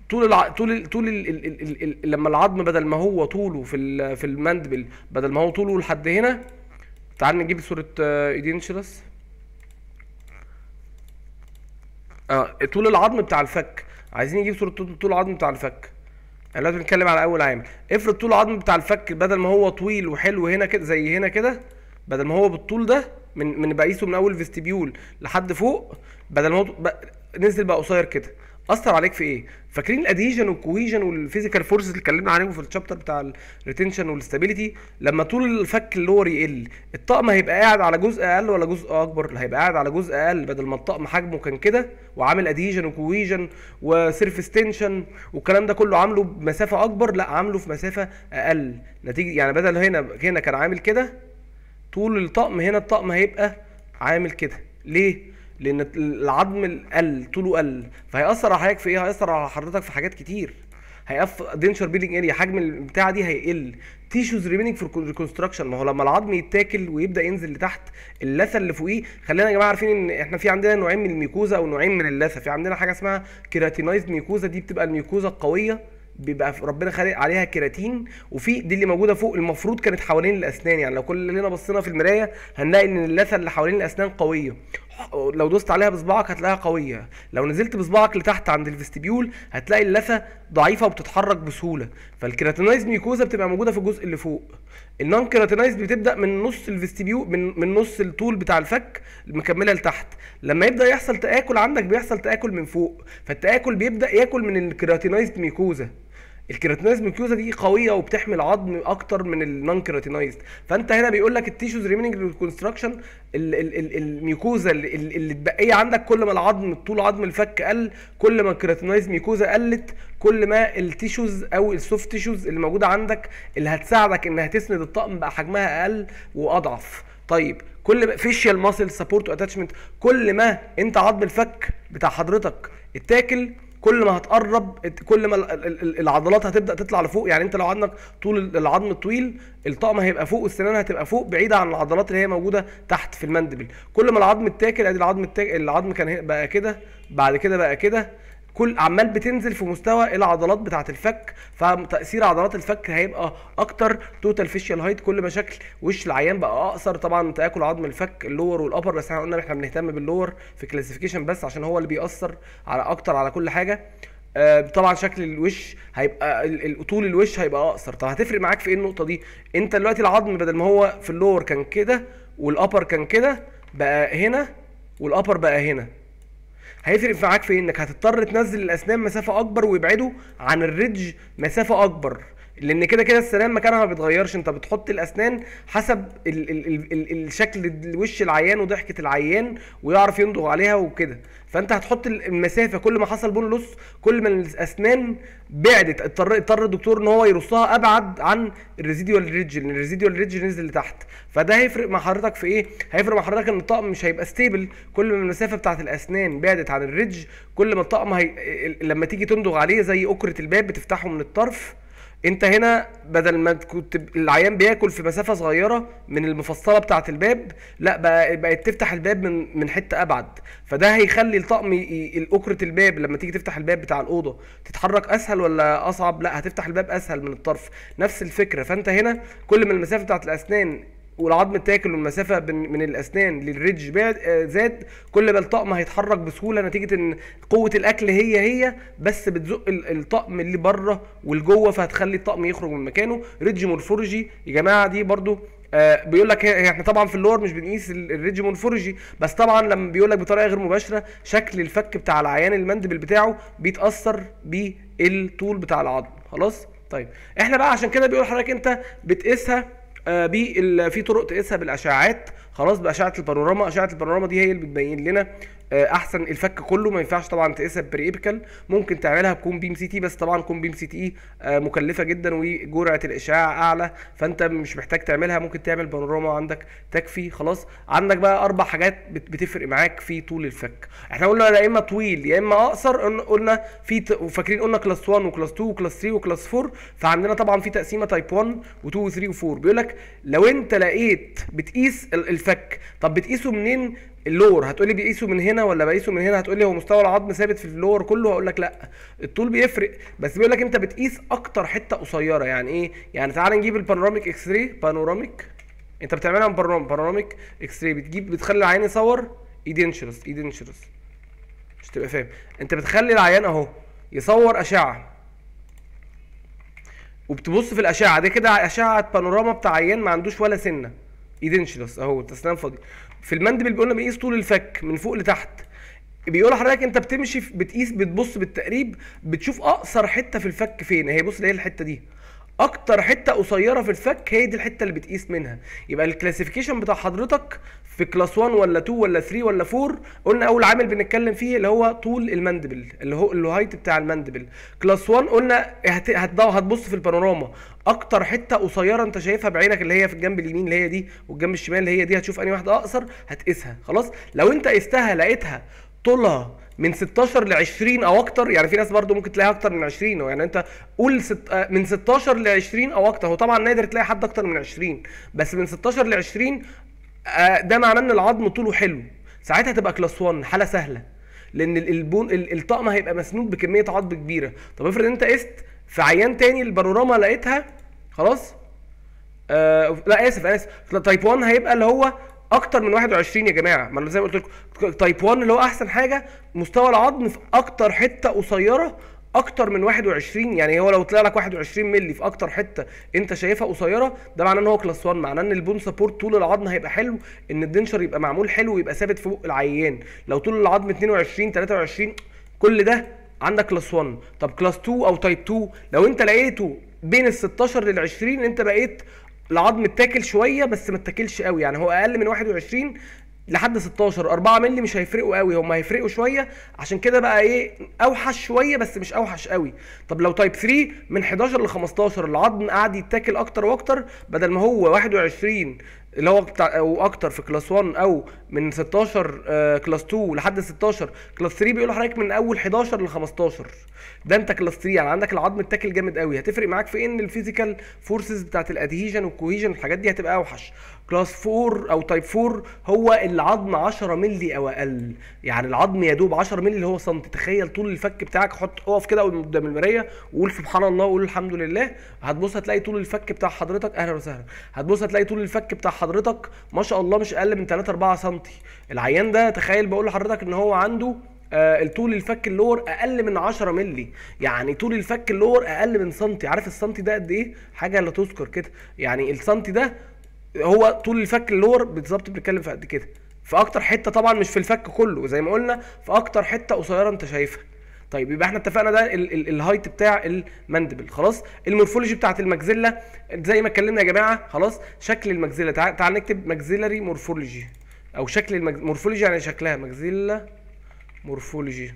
لما العظم بدل ما هو طوله في الماندبل بدل ما هو طوله لحد هنا، تعال نجيب صوره ايدينشلس. طول العظم بتاع الفك عايزين نجيب صوره طول العظم بتاع الفك. احنا دلوقتي بنتكلم على اول عامل. افرض طول العظم بتاع الفك بدل ما هو طويل وحلو هنا كده زي هنا كده، بدل ما هو بالطول ده من بقيسه من اول فيستيبيول لحد فوق، بدل ما هو نزل بقى قصير كده، اثر عليك في ايه؟ فاكرين الادهيجن والكوهيجن والفيزيكال فورسز اللي اتكلمنا عليهم في الشابتر بتاع الريتنشن والستابيليتي؟ لما طول الفك اللور يقل، الطقم هيبقى قاعد على جزء اقل ولا جزء اكبر؟ هيبقى قاعد على جزء اقل، بدل ما الطقم حجمه كان كده وعامل ادهيجن وكوهيجن وسيرفيس تنشن والكلام ده كله عامله بمسافه اكبر، لا عامله في مسافه اقل. نتيجه يعني بدل هنا كان عامل كده طول الطقم، هنا الطقم هيبقى عامل كده. ليه؟ لان العظم قل، طوله قل، فهيأثر على حضرتك في ايه؟ هيأثر على حضرتك في حاجات كتير. دينشر بيلينج اريا، حجم البتاعه دي هيقل. تيشوز ريمينينج في ريكونستراكشن، ما هو لما العظم يتاكل ويبدا ينزل لتحت، اللثه اللي فوقيه، خلينا يا جماعه عارفين ان احنا في عندنا نوعين من الميكوزا او نوعين من اللثه. في عندنا حاجه اسمها كيراتينايزد ميكوزا، دي بتبقى الميكوزا القويه، بيبقى ربنا خالق عليها كيراتين، وفي دي اللي موجوده فوق المفروض كانت حوالين الاسنان. يعني لو كلنا بصينا في المرايه هنلاقي ان اللثه اللي حوالين الاسنان قويه، لو دوست عليها بصباعك هتلاقيها قويه، لو نزلت بصباعك لتحت عند الفيستيبيول هتلاقي اللثه ضعيفه وبتتحرك بسهوله. فالكيراتينايز ميكوزا بتبقى موجوده في الجزء اللي فوق. النون كيراتينايز بتبدا من نص الفيستيبيول، من نص الطول بتاع الفك مكمله لتحت. لما يبدا يحصل تاكل عندك بيحصل تاكل من فوق، فالتاكل بيبدا ياكل من الكيراتينايزد ميكوزا. الكيراتينايزد ميكوزا دي قويه وبتحمل عظم اكتر من النون كيراتينايزد. فانت هنا بيقول لك التيشوز ريمينينج ريكونستراكشن، الميكوزا اللي اتبقيه عندك، كل ما العظم طول عظم الفك قل، كل ما الكيراتينايزد ميكوزا قلت، كل ما التيشوز او السوفت تيشوز اللي موجوده عندك اللي هتساعدك انها تسند الطقم بقى حجمها اقل واضعف. طيب كل ما فيشيال ماسل سبورت واتاتشمنت، كل ما انت عظم الفك بتاع حضرتك اتاكل، كل ما هتقرب، كل ما العضلات هتبدا تطلع لفوق. يعني انت لو عندك طول العظم الطويل، الطقم هيبقى فوق والسنان هتبقى فوق بعيده عن العضلات اللي هي موجوده تحت في المندبل. كل ما العظم اتاكل، ادي العظم كان بقى كده، بعد كده بقى كده، كل عمال بتنزل في مستوى العضلات بتاعه الفك، فتاثير عضلات الفك هيبقى اكتر. توتال فيشيال هايت، كل ما شكل وش العيان بقى اقصر، طبعا تاكل عظم الفك اللور والابر، بس احنا قلنا احنا بنهتم باللور في كلاسيفيكيشن بس عشان هو اللي بيأثر على اكتر على كل حاجه. طبعا شكل الوش هيبقى، طول الوش هيبقى اقصر. طب هتفرق معاك في ايه النقطه دي؟ انت دلوقتي العظم بدل ما هو في اللور كان كده والابر كان كده، بقى هنا والابر بقى هنا. هيفرق معاك في انك هتضطر تنزل الاسنان مسافه اكبر ويبعدوا عن الريدج مسافه اكبر، لان كده كده السنان مكانها ما بيتغيرش، انت بتحط الاسنان حسب الشكل الوش العيان وضحكه العيان ويعرف يندغ عليها وكده. فانت هتحط المسافه، كل ما حصل بون لص كل ما الاسنان بعدت، اضطر الدكتور ان هو يرصها ابعد عن الريزيديوال ريدج، لان الريزيديوال ريدج نزل لتحت. فده هيفرق مع حضرتك في ايه؟ هيفرق مع حضرتك ان الطقم مش هيبقى ستيبل. كل ما المسافه بتاعت الاسنان بعدت عن الريدج، كل ما الطقم لما تيجي تندغ عليه زي اكره الباب بتفتحه من الطرف. انت هنا بدل ما كنت العيان بياكل في مسافه صغيره من المفصله بتاعه الباب، لا بقت تفتح الباب من حته ابعد. فده هيخلي الطقم اكره الباب لما تيجي تفتح الباب بتاع الاوضه تتحرك اسهل ولا اصعب؟ لا، هتفتح الباب اسهل من الطرف. نفس الفكره. فانت هنا كل ما المسافه بتاعه الاسنان والعظم التاكل والمسافه من الاسنان للريدج زاد، كل ما الطقم هيتحرك بسهوله، نتيجه ان قوه الاكل هي بس بتزق الطقم اللي بره والجوه، فهتخلي الطقم يخرج من مكانه. ريدج مورفولوجي يا جماعه دي برضو بيقول لك احنا طبعا في اللور مش بنقيس الريدج مورفولوجي، بس طبعا لما بيقول لك بطريقه غير مباشره شكل الفك بتاع العيان المندبل بتاعه بيتاثر بالطول بتاع العظم. خلاص. طيب احنا بقى عشان كده بيقول لحضرتك انت بتقيسها في طرق تقيسها بالاشعاعات. خلاص، باشعه البانوراما. اشعه البانوراما دي هي اللي بتبين لنا احسن الفك كله. ما ينفعش طبعا تقيسها بريبيكال، ممكن تعملها بكون بيم سي تي، بس طبعا كون بيم سي تي مكلفه جدا وجرعه الاشعاع اعلى، فانت مش محتاج تعملها، ممكن تعمل بانوراما عندك تكفي. خلاص. عندك بقى 4 حاجات بتفرق معاك في طول الفك. احنا قلنا يا اما طويل يا اما اقصر. قلنا في فاكرين قلنا كلاس 1 وكلاس 2 وكلاس 3 وكلاس 4. فعندنا طبعا في تقسيمه تايب 1 و2 و3 و4. بيقول لك لو انت لقيت بتقيس الفك، طب بتقيسه منين؟ اللور. هتقولي بيقيسوا من هنا ولا بقيسوا من هنا؟ هتقولي هو مستوى العظم ثابت في اللور كله؟ هقول لك لا، الطول بيفرق، بس بيقول لك انت بتقيس اكتر حته قصيره. يعني ايه؟ يعني تعال نجيب البانوراميك اكس راي. بانوراميك انت بتعملها من بانوراميك اكس راي، بتخلي العيان يصور ايدنشرس. مش تبقى فاهم، انت بتخلي العيان اهو يصور اشعه وبتبص في الاشعه دي كده اشعه بانوراما بتاع عيان ما عندوش ولا سنه ايدنشلس اهو الاسنان فاضيه. في المندبل بيقولنا بنقيس طول الفك من فوق لتحت. بيقول لحضرتك انت بتمشي بتقيس بتبص بالتقريب بتشوف اقصر حته في الفك فين. اهي بص، ايه الحته دي اكتر حته قصيره في الفك، هي دي الحته اللي بتقيس منها. يبقى الكلاسيفيكيشن بتاع حضرتك في كلاس 1 ولا 2 ولا 3 ولا 4. قلنا اول عامل بنتكلم فيه اللي هو طول المندبل، اللي هو الهايت بتاع المندبل. كلاس 1 قلنا هتبص في البانوراما اكتر حته قصيره انت شايفها بعينك اللي هي في الجنب اليمين اللي هي دي، والجنب الشمال اللي هي دي، هتشوف انهي واحده اقصر هتقيسها. خلاص، لو انت قستها لقيتها طولها من 16 ل 20 او اكتر، يعني في ناس برضو ممكن تلاقيها اكتر من 20، يعني انت قول من 16 ل 20 او اكتر. هو طبعا نادر تلاقي حد اكتر من 20، بس من 16 ل 20 ده معناه ان العظم طوله حلو. ساعتها تبقى كلاس 1 حاله سهله، لان الطقم هيبقى مسنود بكميه عظم كبيره. طب افرض انت قست في عيان تاني البانوراما لقيتها خلاص لا اسف تايب 1 هيبقى اللي هو اكتر من 21 يا جماعه. ما انا زي ما قلت لكم تايب 1 اللي هو احسن حاجه مستوى العظم في اكتر حته قصيره اكتر من 21، يعني هو لو طلع لك 21 مللي في اكتر حته انت شايفها قصيره، ده معناه ان هو كلاس 1، معناه ان البون سبورت طول العظم هيبقى حلو، ان الدنشر يبقى معمول حلو ويبقى ثابت في بق العيان. لو طول العظم 22 23 كل ده عندك كلاس 1. طب كلاس 2 او تايب 2 لو انت لقيته بين ال 16 لل 20 انت بقيت العظم اتاكل شويه بس ما اتاكلش قوي، يعني هو اقل من 21 لحد 16 4 مللي مش هيفرقوا قوي، هم هيفرقوا شويه، عشان كده بقى ايه اوحش شويه بس مش اوحش قوي. طب لو تايب 3 من 11 ل 15 العظم قاعد يتاكل اكتر واكتر، بدل ما هو 21 اللي هو بتاع او اكتر في كلاس 1 او من 16 كلاس 2 لحد 16 كلاس 3 بيقول لحضرتك من اول 11 ل 15 ده انت كلاس 3، يعني عندك العظم اتاكل جامد قوي. هتفرق معاك في ان الفيزيكال فورسز بتاعت الادهيجن والكوهيجن الحاجات دي هتبقى اوحش. كلاس 4 او تايب 4 هو العظم 10 مللي او اقل، يعني العظم يا دوب 10 مللي اللي هو سنتي. تخيل طول الفك بتاعك، اقف كده قدام المرايه وقول سبحان الله وقول الحمد لله، هتبص هتلاقي طول الفك بتاع حضرتك اهلا وسهلا، هتبص هتلاقي طول الفك بتاع حضرتك ما شاء الله مش اقل من 3 4 سم. العيان ده تخيل بقول لحضرتك ان هو عنده طول الفك اللور اقل من 10 مللي، يعني طول الفك اللور اقل من سنتي. عارف السنتي ده قد ايه؟ حاجه لا تذكر كده، يعني السنتي ده هو طول الفك اللور بالظبط، بنتكلم في قد كده، في اكتر حته طبعا مش في الفك كله زي ما قلنا، في اكتر حته قصيره انت شايفها. طيب يبقى احنا اتفقنا ده الهايت بتاع المندبل. خلاص، المورفولوجي بتاعت المجزله زي ما اتكلمنا يا جماعه. خلاص، شكل المجزله، تعال نكتب مجزيلاري مورفولوجي او شكل مورفولوجي، يعني شكلها مجزله مورفولوجي.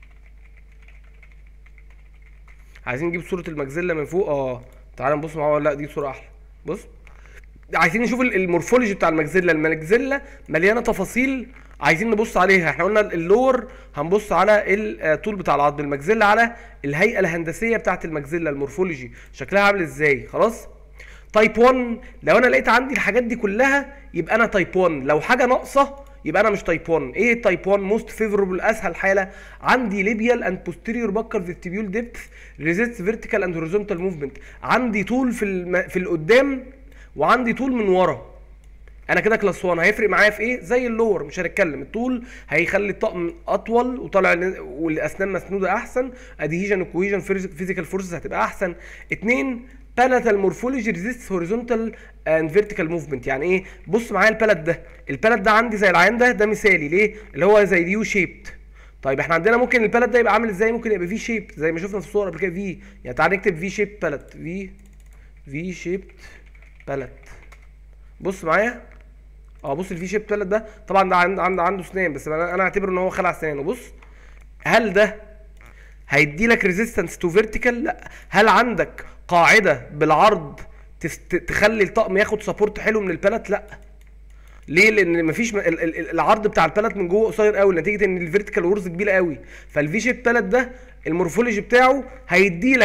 عايزين نجيب صوره المجزله من فوق. تعال نبص مع بعض. لا دي صوره احلى. بص، عايزين نشوف المورفولوجي بتاع المجزله. المجزله مليانه تفاصيل عايزين نبص عليها. احنا قلنا اللور هنبص على الطول بتاع العظم، المجزله على الهيئه الهندسيه بتاعت المجزله، المورفولوجي شكلها عامل ازاي. خلاص، تايب 1 لو انا لقيت عندي الحاجات دي كلها يبقى انا تايب 1، لو حاجه ناقصه يبقى انا مش تايب 1. ايه تايب 1؟ موست فيفوربل، اسهل حاله عندي ليبيال اند بوستيريور باكر فيستيبيول ديبث ريزيست فيرتيكال اند هوريزونتال موفمنت، عندي طول في القدام وعندي طول من ورا. انا كده كلاس 1. هيفرق معايا في ايه؟ زي اللور مش هنتكلم، الطول هيخلي الطقم اطول وطالع والاسنان مسنوده احسن، ادهيجن وكوهيجن فيزيكال فورسز هتبقى احسن. 2 بالاتال مورفولوجي ريزيست هوريزونتال اند فيرتيكال موفمنت. يعني ايه؟ بص معايا البالات ده عندي زي العين ده مثالي ليه؟ اللي هو زي اليو شيبت. طيب احنا عندنا ممكن البالات ده يبقى عامل ازاي؟ ممكن يبقى في شيب زي ما شفنا في الصوره قبل كده، في، يعني تعال نكتب في شيب بالات، في شيبت بالات. بص معايا بص الفي شيب بالات ده طبعا ده عنده اسنان، بس انا اعتبره ان هو خلع اسنانه. بص، هل ده هيدي لك ريزيستنس تو فيرتيكال؟ لا. هل عندك قاعده بالعرض تخلي الطقم ياخد سبورت حلو من البالات؟ لا. ليه؟ لان مفيش العرض بتاع البالات من جوه قصير قوي نتيجه ان الفيرتيكال وورز كبيره قوي، فالفي شيب بالات ده المورفولوجي بتاعه هيدي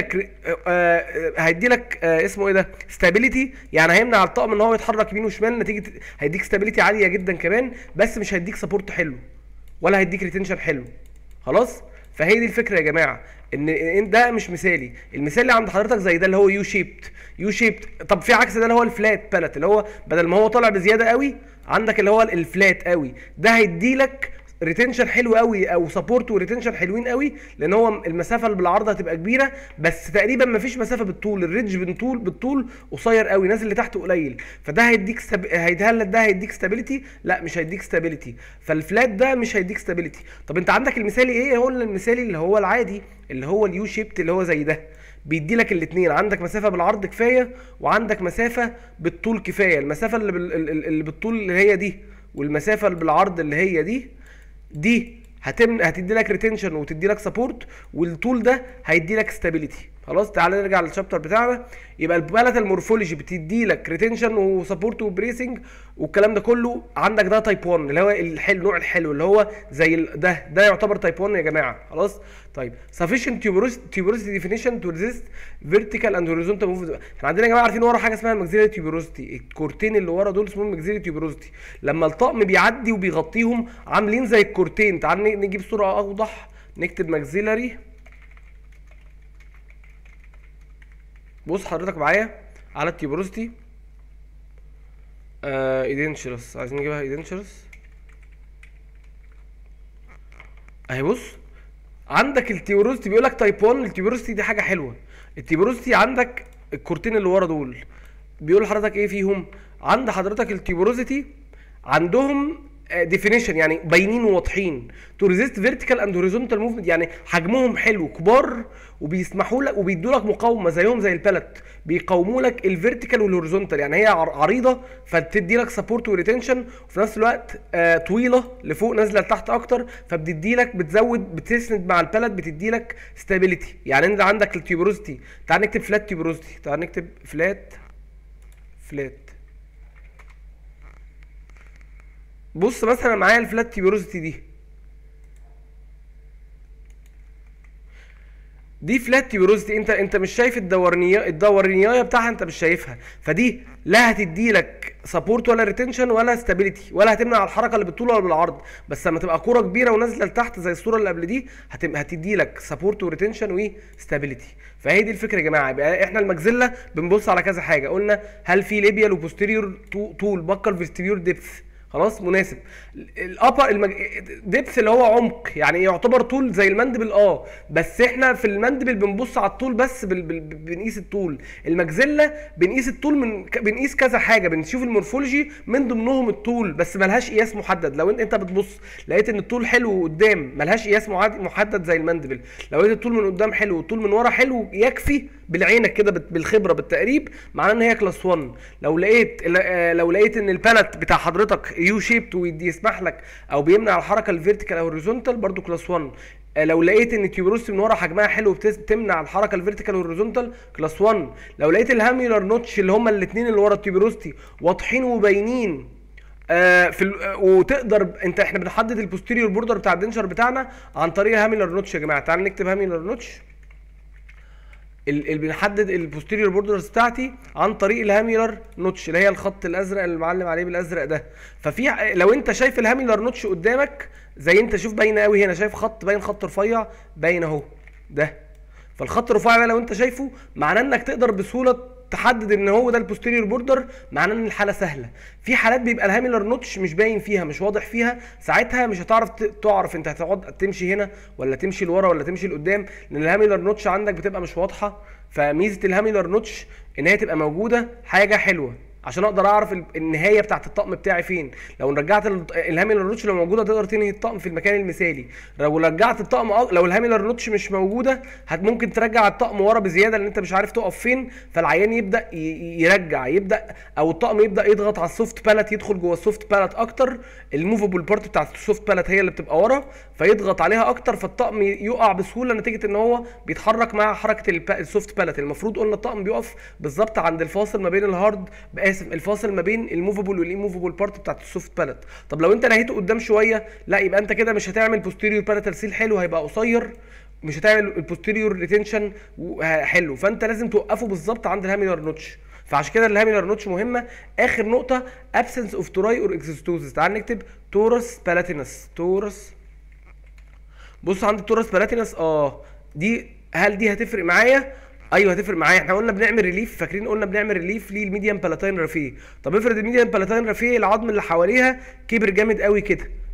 لك اسمه ايه ده، ستابيليتي، يعني هيمنع الطقم ان هو يتحرك يمين وشمال، نتيجه هيديك ستابيليتي عاليه جدا كمان، بس مش هيديك سبورت حلو ولا هيديك ريتنشن حلو. خلاص، فهي دي الفكره يا جماعه، ان ده مش مثالي. المثال اللي عند حضرتك زي ده اللي هو يو شيبت. طب في عكس ده اللي هو الفلات بالات، اللي هو بدل ما هو طالع بزياده قوي عندك اللي هو الفلات قوي، ده هيدي لك ريتنشن حلو قوي او سبورت وريتنشن حلوين قوي، لان هو المسافه اللي بالعرض هتبقى كبيره بس تقريبا مفيش مسافه بالطول، الريدج بالطول قصير قوي، نازل اللي تحت قليل، فده هيديك هل ده هيديك ستابيليتي؟ لا مش هيديك ستابيليتي، فالفلات ده مش هيديك ستابيليتي. طب انت عندك المثالي ايه؟ هو المثالي اللي هو العادي اللي هو اليو شيبت اللي هو زي ده، بيدي لك الاثنين، عندك مسافه بالعرض كفايه وعندك مسافه بالطول كفايه. المسافه اللي بالطول اللي هي دي، والمسافه اللي بالعرض اللي هي دي هتدي لك ريتنشن وتدي لك سبورت، والطول ده هيدي لك ستابيليتي. خلاص تعالى نرجع للشابتر بتاعنا. يبقى البالاتال مورفولوجي بتدي لك ريتنشن وسبورت وبريسنج والكلام ده كله. عندك ده تايب 1 اللي هو الحلو، نوع الحلو اللي هو زي ده يعتبر تايب 1 يا جماعه. خلاص طيب sufficient tuberosity definition to resist vertical and horizontal movement. احنا عندنا يا جماعه عارفين ورا حاجه اسمها الماكسيلاري تيوبروسيتي، الكورتين اللي ورا دول اسمهم الماكسيلاري تيوبروسيتي، لما الطقم بيعدي وبيغطيهم عاملين زي الكورتين. تعال نجيب صوره اوضح، نكتب ماكسيلاري. بص حضرتك معايا على التيوبروسيتي ايدنشرس، عايزين نجيبها ايدنشرس اهي. بص عندك التيوبروسيتي بيقول لك تايب 1، التيوبروسيتي دي حاجه حلوه. التيوبروسيتي عندك الكورتين اللي ورا دول بيقول لحضرتك ايه فيهم؟ عند حضرتك التيوبروسيتي عندهم ديفينيشن يعني باينين وواضحين، تو ريزيست فيرتيكال اند هوريزونتال موفمنت، يعني حجمهم حلو كبار وبيسمحوا لك وبيدوا لك مقاومه زيهم زي البالت، بيقاوموا لك الفيرتيكال والهوريزونتال، يعني هي عريضه فتدي لك سبورت وريتنشن، وفي نفس الوقت طويله لفوق نازله لتحت اكتر، فبتدي لك بتسند مع البالت، بتدي لك ستابيليتي. يعني انت عندك التيوبروسيتي، تعال نكتب فلات تيوبروسيتي، تعال نكتب فلات. بص مثلا معايا الفلات تيوبروسيتي دي فلات تيوبروسيتي، انت مش شايف الدورانيه بتاعها، انت مش شايفها، فدي لا هتدي لك سبورت ولا ريتنشن ولا ستابيليتي ولا هتمنع الحركه اللي بالطول ولا بالعرض، بس لما تبقى كوره كبيره ونازله لتحت زي الصوره اللي قبل دي هتدي لك سبورت وريتنشن وستابيليتي. فهي دي الفكره يا جماعه. يبقى احنا الماكسيلا بنبص على كذا حاجه، قلنا هل في ليبيال وبوستيريور طول بكال فيستيبيور ديبث، خلاص مناسب. الابر ديبث اللي هو عمق، يعني يعتبر طول زي المندبل بس احنا في المندبل بنبص على الطول بس، بنقيس الطول. الماكسيلا بنقيس الطول بنقيس كذا حاجه، بنشوف المورفولوجي من ضمنهم الطول، بس ملهاش قياس محدد. لو انت بتبص لقيت ان الطول حلو قدام ملهاش قياس محدد زي المندبل، لو لقيت الطول من قدام حلو والطول من ورا حلو يكفي بالعينك كده بالخبره بالتقريب، معناه ان هي كلاس 1. لو لقيت ان البالت بتاع حضرتك يو شيبت ويسمح لك او بيمنع الحركه الفيرتيكال او الهوريزونتال برضو كلاس 1. لو لقيت ان التيوبروسيتي من ورا حجمها حلو وبتمنع الحركه الفيرتيكال والهوريزونتال كلاس 1. لو لقيت الهاميولار نوتش اللي هما الاثنين اللي ورا التيوبروسيتي واضحين وباينين وتقدر احنا بنحدد البوستيريور بوردر بتاع الدنشر بتاعنا عن طريق الهاميولار نوتش. يا جماعه تعالوا نكتب هاميولار نوتش، اللي بنحدد البوستيريور بوردرز بتاعتي عن طريق الهاميولار نوتش اللي هي الخط الازرق اللي معلم عليه بالازرق ده. ففي لو انت شايف الهاميولار نوتش قدامك زي انت شوف باينه قوي هنا، شايف خط باين، خط رفيع باين اهو ده، فالخط الرفيع ده لو انت شايفه معناه انك تقدر بسهوله تحدد ان هو ده البوستيريور بوردر، معناه ان الحاله سهله. في حالات بيبقى الهاميولار نوتش مش باين فيها، مش واضح فيها، ساعتها مش هتعرف تعرف انت هتقعد تمشي هنا ولا تمشي لورا ولا تمشي لقدام، لان الهاميولار نوتش عندك بتبقى مش واضحه. فميزه الهاميولار نوتش ان هي تبقى موجوده حاجه حلوه عشان اقدر اعرف النهايه بتاعت الطقم بتاعي فين. لو رجعت الهاميولار نوتش لو موجوده تقدر تنهي الطقم في المكان المثالي. لو رجعت الطقم لو الهاميولار نوتش مش موجوده ممكن ترجع الطقم ورا بزياده لان انت مش عارف تقف فين، فالعيان يبدا يرجع او الطقم يبدا يضغط على السوفت بالات، يدخل جوه السوفت بالات اكتر. الموفابل بارت بتاعت السوفت بالات هي اللي بتبقى ورا فيضغط عليها اكتر، فالطقم يقع بسهوله نتيجه ان هو بيتحرك مع حركه السوفت بالات. المفروض قلنا الطقم بيقف بالظبط عند الفاصل ما بين الهارد الفاصل ما بين الموفابل والانموفابل بارت بتاعت السوفت بالات. طب لو انت نهيته قدام شويه لا، يبقى انت كده مش هتعمل بوستيريور بالاتال سيل حلو، هيبقى قصير، مش هتعمل البوستيريور ريتنشن حلو، فانت لازم توقفه بالظبط عند الهاميولار نوتش. فعشان كده الهاميولار نوتش مهمه. اخر نقطه absence of توراي اور اكزيستوزس، تعال نكتب تورس بالاتينس. تورس، بص عند التورس بالاتينس دي، هل دي هتفرق معايا؟ ايوه هتفرق معايا. احنا قلنا بنعمل ريليف، فاكرين قلنا بنعمل ريليف للميديان بالاتاين رافيه. طب افرض الميديان بالاتاين رافيه العظم اللي حواليها كبر جامد قوي كده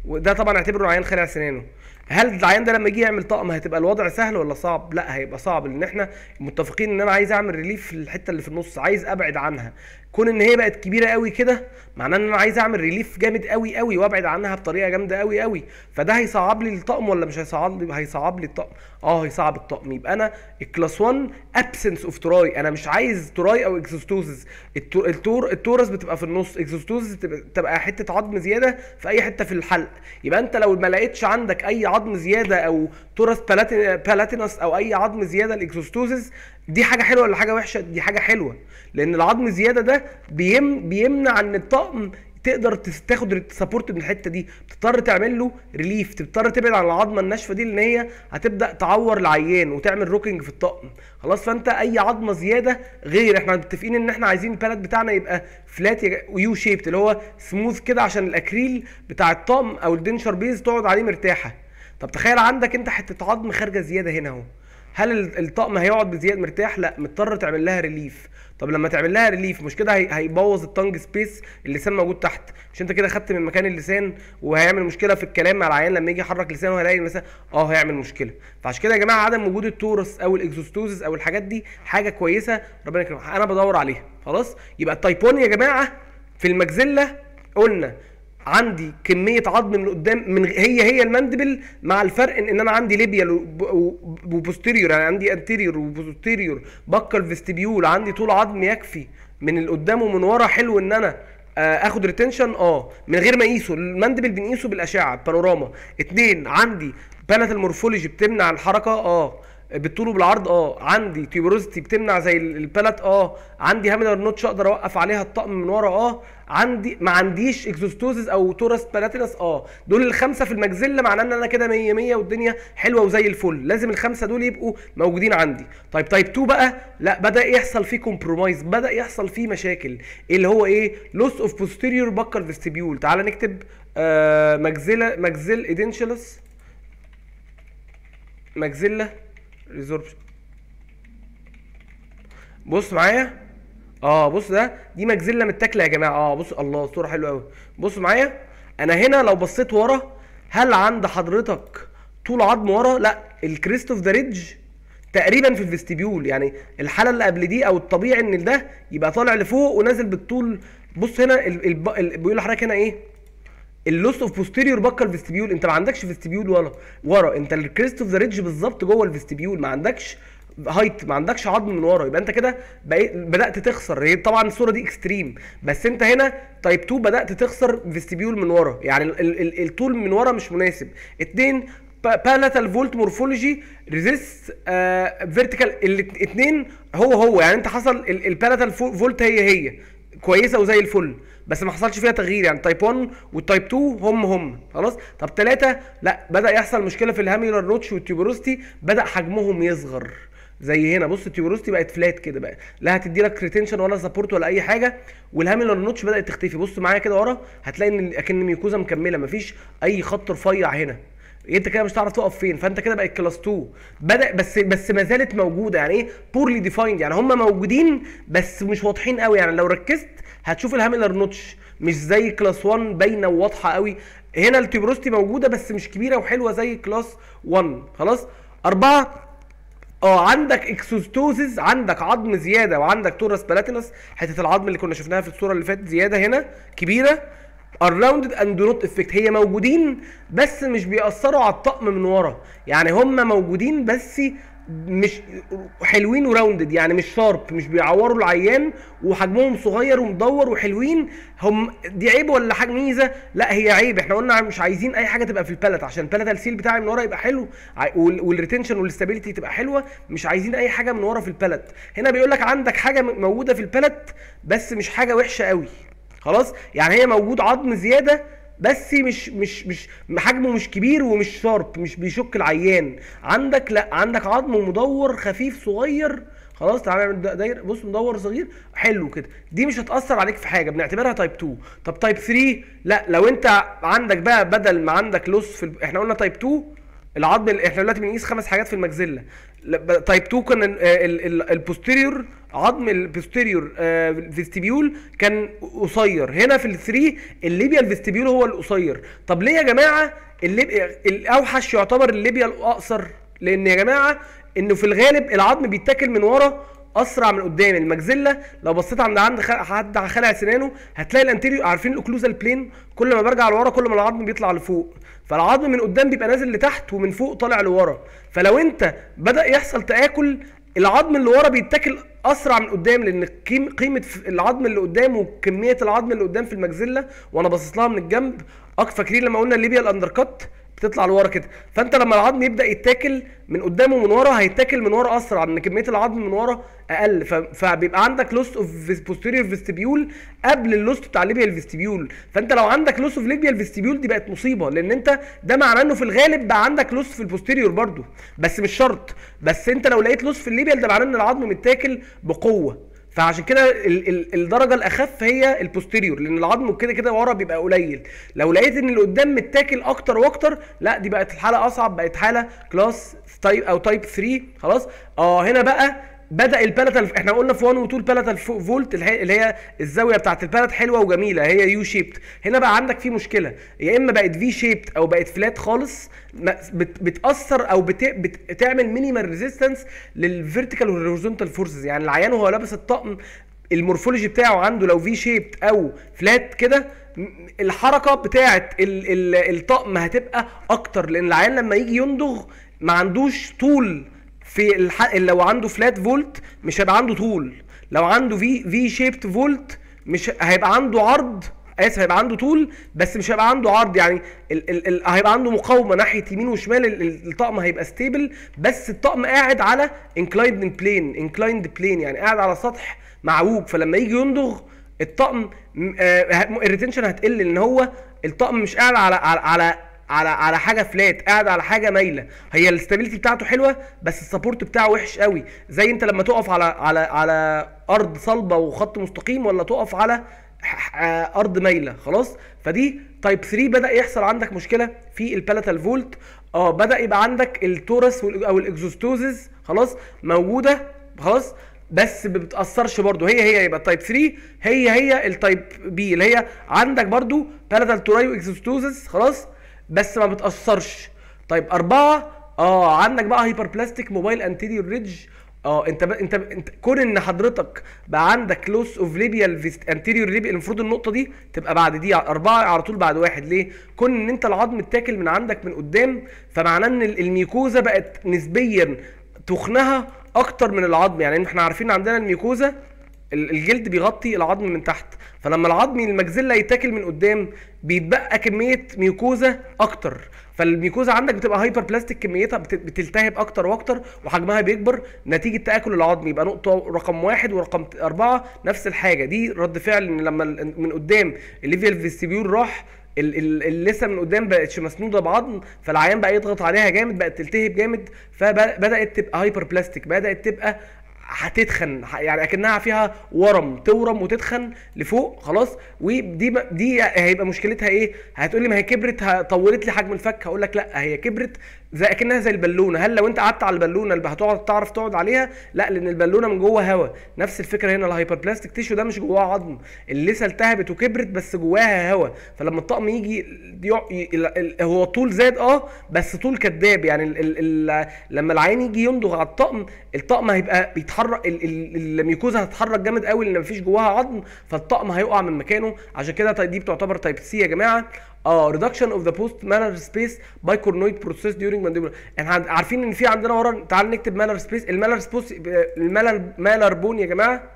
وده طبعا اعتبره عيان خالع سنانه. هل العيان ده لما يجي يعمل طقم هتبقى الوضع سهل ولا صعب؟ لا هيبقى صعب، لان احنا متفقين ان انا عايز اعمل ريليف في الحته اللي في النص، عايز ابعد عنها. كون ان هي بقت كبيره قوي كده معناه ان انا عايز اعمل ريليف جامد قوي قوي وابعد عنها بطريقه جامده قوي قوي. فده هيصعب لي الطقم ولا مش هيصعب لي؟ هيصعب لي الطقم. هيصعب الطقم. يبقى انا الكلاس 1 ابسنس اوف تراي، انا مش عايز تراي او اكزوستوزز. التورس بتبقى في النص، اكزوستوزز تبقى حته عظم زياده في اي حته في الحلق. يبقى انت لو ما لقيتش عندك اي عظم زياده او تورس بالاتينس او اي عظم زياده الاكزوستوزز، دي حاجه حلوه ولا حاجه وحشه؟ دي حاجه حلوه، لان العظم الزياده ده بيمنع ان الطقم تقدر تاخد سبورت من الحته دي، بتضطر تعمل له ريليف، تضطر تبعد عن العظمه الناشفه دي لان هي هتبدا تعور العيان وتعمل روكينج في الطقم. خلاص، فانت اي عظمه زياده غير، احنا متفقين ان احنا عايزين البالات بتاعنا يبقى فلات ويو شيبت اللي هو سموث كده عشان الاكريل بتاع الطقم او الدنشر بيز تقعد عليه مرتاحه. طب تخيل عندك انت حته عظم خارجه زياده هنا اهو، هل الطقم هيقعد بزياده مرتاح؟ لا، مضطر تعمل لها ريليف. طب لما تعمل لها ريليف مش كده هيبوظ التانج سبيس، اللسان موجود تحت، مش انت كده خدت من مكان اللسان وهيعمل مشكله في الكلام مع العيان لما يجي يحرك لسانه هيلاقي مثلا هيعمل مشكله. فعشان كده يا جماعه عدم وجود التورس او الاكزوستوزز او الحاجات دي حاجه كويسه ربنا يكرمك، انا بدور عليها. خلاص، يبقى التايب 1 يا جماعه في المجزله قلنا عندي كميه عظم من قدام هي الماندبل، مع الفرق ان انا عندي ليبيال وبوستيريور، يعني عندي انتيريور وبوستيريور بكال فيستيبيول، عندي طول عظم يكفي من القدام ومن ورا. حلو ان انا اخد ريتنشن من غير ما اقيسه. الماندبل بنقيسه بالاشعه البانوراما. 2 عندي باناتال مورفولوجي بتمنع الحركه بالطول وبالعرض. عندي تيوبروزيتي بتمنع زي البالات. عندي هاميلر نوتش اقدر اوقف عليها الطقم من ورا. عندي ما عنديش اكزوستوزز او تورس بالاتينس. دول ال5 في المجزله، معناه ان انا كده 100 100 والدنيا حلوه وزي الفل. لازم ال5 دول يبقوا موجودين عندي. طيب تايب 2 بقى لا، بدا يحصل فيه كومبرومايز، بدا يحصل فيه مشاكل. اللي هو ايه؟ لوس اوف بوستيريور بكال فيستيبيول. تعال نكتب مجزل ايدنشلس مجزله ريزوربشن. بص معايا، بص دي مجزله متاكله يا جماعه. بص، الله الصوره حلوه قوي. بص معايا، انا هنا لو بصيت ورا، هل عند حضرتك طول عظم ورا؟ لا، الكريست اوف ذا ريدج تقريبا في الفيستيبيول، يعني الحاله اللي قبل دي او الطبيعي ان ده يبقى طالع لفوق ونازل بالطول. بص هنا بيقول لحضرتك هنا ايه؟ اللوس اوف بوستيريور بكال فيستيبيول. انت ما عندكش فيستيبيول ورا، انت الكريست اوف ذا ريدج بالظبط جوه الفيستيبيول، ما عندكش هايت، ما عندكش عظم من ورا. يبقى انت كده بدات تخسر. هي طبعا الصوره دي اكستريم، بس انت هنا تايب 2 بدات تخسر فيستيبيول من ورا، يعني الطول من ورا مش مناسب. 2 بالاتال فولت مورفولوجي ريزيست فيرتيكال. الاثنين هو يعني انت حصل البالاتال فولت هي كويسه وزي الفل، بس ما حصلش فيها تغيير. يعني تايب 1 والتايب 2 هم خلاص. طب 3 لا، بدا يحصل مشكله في الهاميولار نوتش والتيوبروستي، بدا حجمهم يصغر زي هنا. بص التيوبروستي بقت فلات كده بقى، لا هتدي لك ريتنشن ولا سبورت ولا اي حاجه، والهاميولار نوتش بدات تختفي. بص معايا كده ورا، هتلاقي ان اكن ميوكوزا مكمله، مفيش اي خط رفيع هنا. انت كده مش هتعرف تقف فين، فانت كده بقت كلاس 2. بدا بس ما زالت موجوده. يعني ايه بورلي ديفايند؟ يعني هم موجودين بس مش واضحين قوي. يعني لو ركزت هتشوف الهاميلر نوتش مش زي كلاس 1 باينه وواضحه قوي. هنا التيوبروستي موجوده بس مش كبيره وحلوه زي كلاس 1. خلاص. 4 عندك اكسوستوزز، عندك عظم زياده وعندك تورس بالاتينس، حته العظم اللي كنا شفناها في الصوره اللي فاتت زياده هنا كبيره. الراوندد اند نوت افكت، هي موجودين بس مش بيأثروا على الطقم من ورا. يعني هم موجودين بس مش حلوين وراوندد، يعني مش شارب، مش بيعوروا العيان، وحجمهم صغير ومدور وحلوين. هم دي عيب ولا حاجه ميزه؟ لا هي عيب. احنا قلنا مش عايزين اي حاجه تبقى في البالت عشان البالت السيل بتاعي من ورا يبقى حلو والريتنشن والاستابيليتي تبقى حلوه. مش عايزين اي حاجه من ورا في البالت. هنا بيقول لك عندك حاجه موجوده في البالت بس مش حاجه وحشه قوي. خلاص، يعني هي موجود عظم زياده بس مش حجمه مش كبير ومش شارب، مش بيشك العيان. عندك لا، عندك عظم مدور خفيف صغير. خلاص، تعالى نعمل دايره. بص مدور صغير حلو كده، دي مش هتاثر عليك في حاجه، بنعتبرها تايب 2. طب تايب 3 لا، لو انت عندك بقى بدل ما عندك لوس احنا قلنا تايب 2 العظم احنا دلوقتي بنقيس 5 حاجات في الماكسيلا. تايب 2 كان البوستيريور، عظم البوستيريور فيستيبيول كان قصير. هنا في ال3 الليبيال فيستيبيول هو القصير. طب ليه يا جماعه الاوحش يعتبر الليبيال اقصر؟ لان يا جماعه انه في الغالب العظم بيتاكل من ورا اسرع من قدام. الماكسيلا لو بصيت عند حد خلع سنانه هتلاقي الانتيريو، عارفين الاوكلوزال بلين، كل ما برجع لورا كل ما العظم بيطلع لفوق، فالعظم من قدام بيبقى نازل لتحت ومن فوق طالع لورا. فلو انت بدأ يحصل تآكل، العظم اللي ورا بيتاكل اسرع من قدام، لان قيمه العظم اللي قدام وكميه العظم اللي قدام في الماكسيلا وانا باصص لها من الجنب فاكرين لما قلنا الليبيال اندركات بتطلع لورا كده. فانت لما العظم يبدا يتاكل من قدام ومن ورا هيتاكل من ورا اسرع، لان كميه العظم من ورا اقل، فبيبقى عندك لوست اوف بوستيريور فيستيبيول قبل اللوست بتاع الليبيال فيستيبيول. فانت لو عندك لوست اوف ليبيال فيستيبيول دي بقت مصيبه، لان انت ده معناه انه في الغالب بقى عندك لوست في البوستيريور برضو، بس مش شرط. بس انت لو لقيت لوست في الليبيال ده معناه ان العظم متاكل بقوه. فعشان كده الدرجه الاخف هي البوستيريور، لان العظم كده كده ورا بيبقى قليل. لو لقيت ان اللي قدام متاكل اكتر واكتر، لا دي بقت الحاله اصعب، بقت حاله كلاس تايب او تايب 3 خلاص. هنا بقى بدا البالاتال، احنا قلنا في 1 و 2 البالاتال فولت اللي هي الزاويه بتاعت البالات حلوه وجميله، هي يو شيبت. هنا بقى عندك في مشكله، يا اما بقت في شيبت او بقت فلات خالص، بتاثر او بتعمل مينيمال ريزيستنس للفيرتيكال والهوريزونتال فورسز. يعني العيان وهو لابس الطقم المورفولوجي بتاعه عنده لو في شيبت او فلات كده، الحركه بتاعه الطقم هتبقى اكتر، لان العيان لما يجي يندغ ما عندوش طول. لو عنده فلات فولت مش هيبقى عنده طول، لو عنده في شيبت فولت مش هيبقى عنده عرض، هيبقى عنده طول بس مش هيبقى عنده عرض. يعني هيبقى عنده مقاومه ناحيه يمين وشمال، الطقم هيبقى ستيبل بس الطقم قاعد على انكلايند بلين، يعني قاعد على سطح معوج. فلما يجي يندغ الطقم الريتنشن هتقل، لان هو الطقم مش قاعد على حاجه فلات، قاعد على حاجه مايله. هي الاستابيليتي بتاعته حلوه بس السبورت بتاعه وحش قوي، زي انت لما تقف على ارض صلبه وخط مستقيم، ولا تقف على ارض مايله خلاص. فدي تايب 3 بدا يحصل عندك مشكله في البالاتال فولت. بدا يبقى عندك التورس او الاكزوستوزز خلاص موجوده خلاص، بس ما بتاثرش برضو. هي يبقى التايب 3 هي التايب بي اللي هي عندك برضو بالاتال تورايو اكزوستوزز خلاص، بس ما بتاثرش. طيب 4 عندك بقى هايبر بلاستيك موبايل انتيريور ريدج. انت كون ان حضرتك بقى عندك لوس اوف ليبيال انتيريور ليبيال، المفروض النقطه دي تبقى بعد دي 4 على طول بعد 1. ليه؟ كون ان انت العظم اتاكل من عندك من قدام، فمعناه ان الميكوزا بقت نسبيا تخنها اكتر من العظم. يعني احنا عارفين عندنا الميكوزا الجلد بيغطي العظم من تحت، فلما العظم المجزله يتاكل من قدام بيتبقى كميه ميوكوزا اكتر، فالميوكوزا عندك بتبقى هايبر بلاستيك، كميتها بتلتهب اكتر واكتر وحجمها بيكبر نتيجه تاكل العظم. يبقى نقطه رقم 1 ورقم 4 نفس الحاجه، دي رد فعل ان لما من قدام الليفيال فيستيبيول راح اللثه من قدام بقتش مسنوده بعظم، فالعيان بقى يضغط عليها جامد، بقت تلتهب جامد، فبدات تبقى هايبر بلاستيك، بدات تبقى هتتخن، يعني اكنها فيها ورم، تورم وتتخن لفوق خلاص. ودي هيبقى مشكلتها ايه؟ هتقول لي ما هي كبرت طولت لي حجم الفك، هقول لك لا، هي كبرت زي اكنها زي البالونه. هل لو انت قعدت على البالونه اللي هتقعد تعرف تقعد عليها؟ لا، لان البالونه من جوه هواء. نفس الفكره هنا، الهايبر بلاستيك تيشو ده مش جواه عظم، اللثه التهبت وكبرت بس جواها هواء، فلما الطقم يجي هو طول زاد بس طول كداب. يعني لما العين يجي يندغ على الطقم هيبقى بيتحرك، الميكوزا هتتحرك جامد قوي لان مفيش جواها عظم، فالطقم هيقع من مكانه. عشان كده دي بتعتبر تايب سي يا جماعه. reduction of the post malar space by cornoid process during mandibular. احنا عارفين ان في عندنا ورا، تعال نكتب مالر سبيس. المالر بون يا جماعه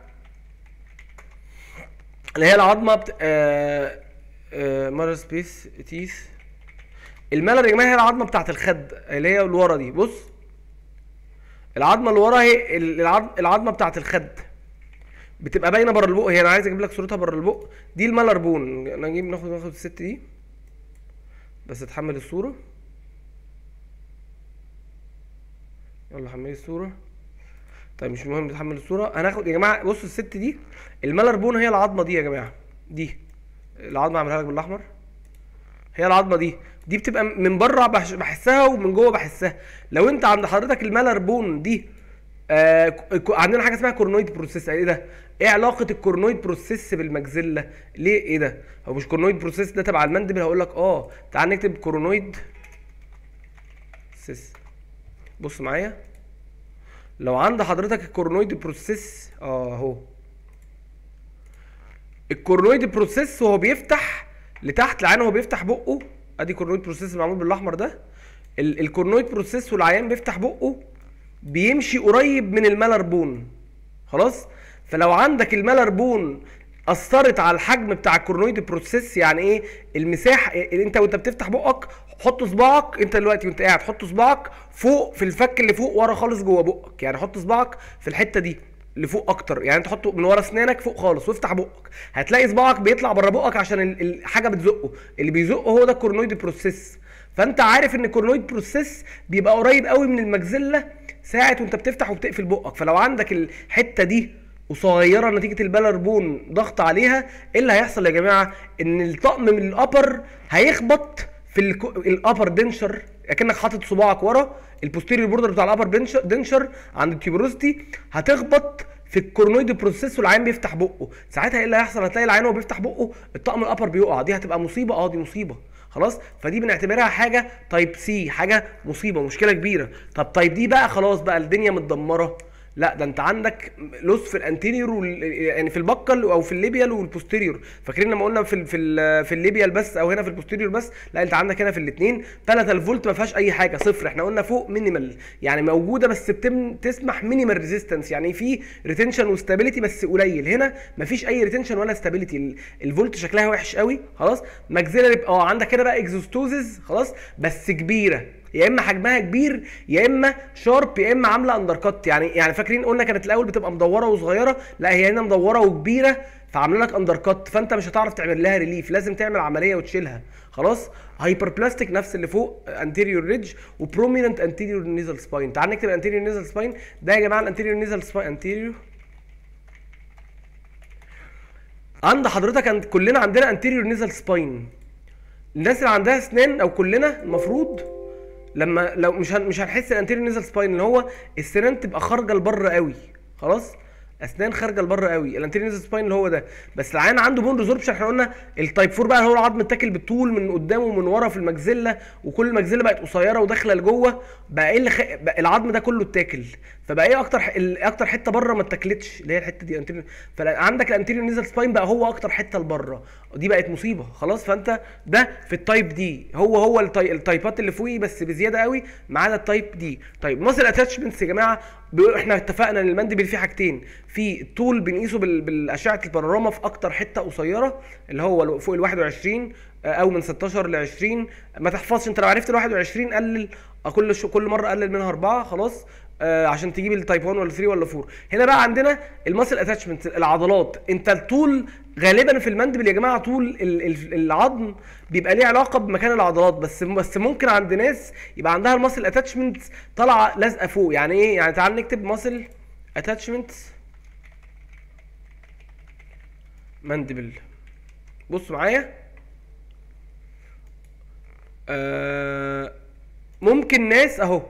اللي هي العظمه مالر سبيس تيث. المالر يا جماعه هي العظمه بتاعت الخد اللي هي اللي ورا دي. بص، العظمه اللي ورا هي العظمه بتاعت الخد، بتبقى باينه بره البق. هي انا عايز اجيب لك صورتها بره البق، دي المالر بون. ناخد الست دي بس تحمل الصورة. يلا حملي الصورة. طيب مش مهم تحمل الصورة، هناخد يا جماعة. بصوا الست دي المالر بون هي العظمة دي يا جماعة، دي العظمة. هعملها لك بالاحمر. هي العظمه دي بتبقى من بره بحسها ومن جوه بحسها. لو انت عند حضرتك المالر بون دي عندنا حاجه اسمها كورنويد بروسيس. ايه ده؟ ايه علاقه الكورنويد بروسيس بالماكسيلا؟ ليه؟ ايه ده؟ هو مش كورنويد بروسيس ده تبع المندبل؟ هقول لك تعال نكتب كورنويد سيس. بص معايا، لو عند حضرتك الكورنويد بروسيس اهو، الكورنويد بروسيس وهو بيفتح لتحت العين وهو بيفتح بقه، ادي كورنويد بروسيس معمول بالاحمر ده. الكورنويد بروسيس والعيان بيفتح بقه بيمشي قريب من المالر بون. خلاص؟ فلو عندك المالر بون اثرت على الحجم بتاع الكورنويد بروسيس، يعني ايه المساحه؟ انت وانت بتفتح بقك حط صباعك، انت دلوقتي وانت قاعد حط صباعك فوق في الفك اللي فوق ورا خالص جوه بقك، يعني حط صباعك في الحته دي لفوق اكتر، يعني انت حطه من ورا اسنانك فوق خالص وافتح بقك، هتلاقي صباعك بيطلع بره بقك عشان الحاجه بتزقه، اللي بيزقه هو ده الكورنويد بروسيس. فانت عارف ان الكورنويد بروسيس بيبقى قريب قوي من الماكسيلا ساعه وانت بتفتح وبتقفل بقك. فلو عندك الحته دي وصغيره نتيجه البالر بون ضغط عليها، ايه اللي هيحصل يا جماعه؟ ان الطقم من الابر هيخبط في الابر دنشر، اكنك حاطط صباعك ورا البوستيريور بوردر بتاع الابر دنشر عند التيوبروستي، هتخبط في الكورنويد بروسيس والعين بيفتح بقه. ساعتها ايه اللي هيحصل؟ هتلاقي العين وهو بيفتح بقه الطقم الابر بيقع. دي هتبقى مصيبه. دي مصيبه. خلاص؟ فدي بنعتبرها حاجه تايب سي، حاجه مصيبه، مشكله كبيره. طب تايب دي بقى خلاص بقى الدنيا متدمره. لا ده انت عندك لوس في الانتيريور يعني في البكل او في الليبيال والبوستيريور. فاكرين لما قلنا في الليبيال بس او هنا في البوستيريور بس؟ لا انت عندك هنا في الاثنين 3 الفولت ما فيهاش اي حاجه، صفر. احنا قلنا فوق مينيمال يعني موجوده بس تسمح مينيمال ريزيستنس، يعني في ريتنشن وستابيليتي بس قليل. هنا ما فيش اي ريتنشن ولا ستابيليتي، الفولت شكلها وحش قوي. خلاص؟ ماكسيلاري عندك هنا بقى اكزوستوزز خلاص بس كبيره، يا اما حجمها كبير يا اما شارب يا اما عامله اندر كات. يعني فاكرين قلنا كانت الاول بتبقى مدوره وصغيره، لا هي هنا مدوره وكبيره فعامله لك اندر كات، فانت مش هتعرف تعمل لها ريليف، لازم تعمل عمليه وتشيلها. خلاص؟ هايبر بلاستيك نفس اللي فوق انتيريور ريدج وبروميننت انتيريور نيزل سباين. تعال نكتب انتيريور نيزل سباين ده يا جماعه. الانتيريور نيزل سباين انتيريور عند حضرتك كلنا عندنا انتيريور نيزل سباين. الناس اللي عندها اسنان او كلنا المفروض لو مش هنحس الانتيريور نيزل سباين اللي هو السنان تبقى خارجه لبره قوي. خلاص؟ اسنان خارجه لبره قوي، الانتيريور نيزل سباين اللي هو ده. بس العيان عنده بون ريزوربشن، احنا قلنا التايب 4 بقى هو العظم اتاكل بالطول من قدام ومن ورا في الماكسيلا، وكل الماكسيلا بقت قصيره وداخله لجوه، بقى ايه اللي بقى العظم ده كله اتاكل، فبقى ايه اكتر حته بره ما اتاكلتش اللي هي الحته دي انتيريور. فعندك الانتيريور نيزل سباين بقى هو اكتر حته لبره، دي بقت مصيبه. خلاص؟ فانت ده في التايب دي هو التايبات اللي فوقي بس بزياده قوي ما عدا التايب دي. طيب ماسل اتاتشمنتس يا جماعه، احنا اتفقنا ان المندبل فيه حاجتين، في الطول بنقيسه بالاشعه البانوراما في اكتر حته قصيره اللي هو فوق ال 21 او من 16 ل 20. ما تحفظش، انت لو عرفت ال 21 قلل كل مره قلل منها 4. خلاص؟ عشان تجيب التايب 1 ولا 3 ولا 4. هنا بقى عندنا الماسل اتاتشمنت العضلات. انت الطول غالبا في المندبل يا جماعه طول العظم بيبقى ليه علاقه بمكان العضلات، بس ممكن عند ناس يبقى عندها الماسل اتاتشمنت طالعه لازقه فوق. يعني ايه؟ يعني تعال نكتب ماسل اتاتشمنت مندبل. بص معايا، ممكن ناس اهو،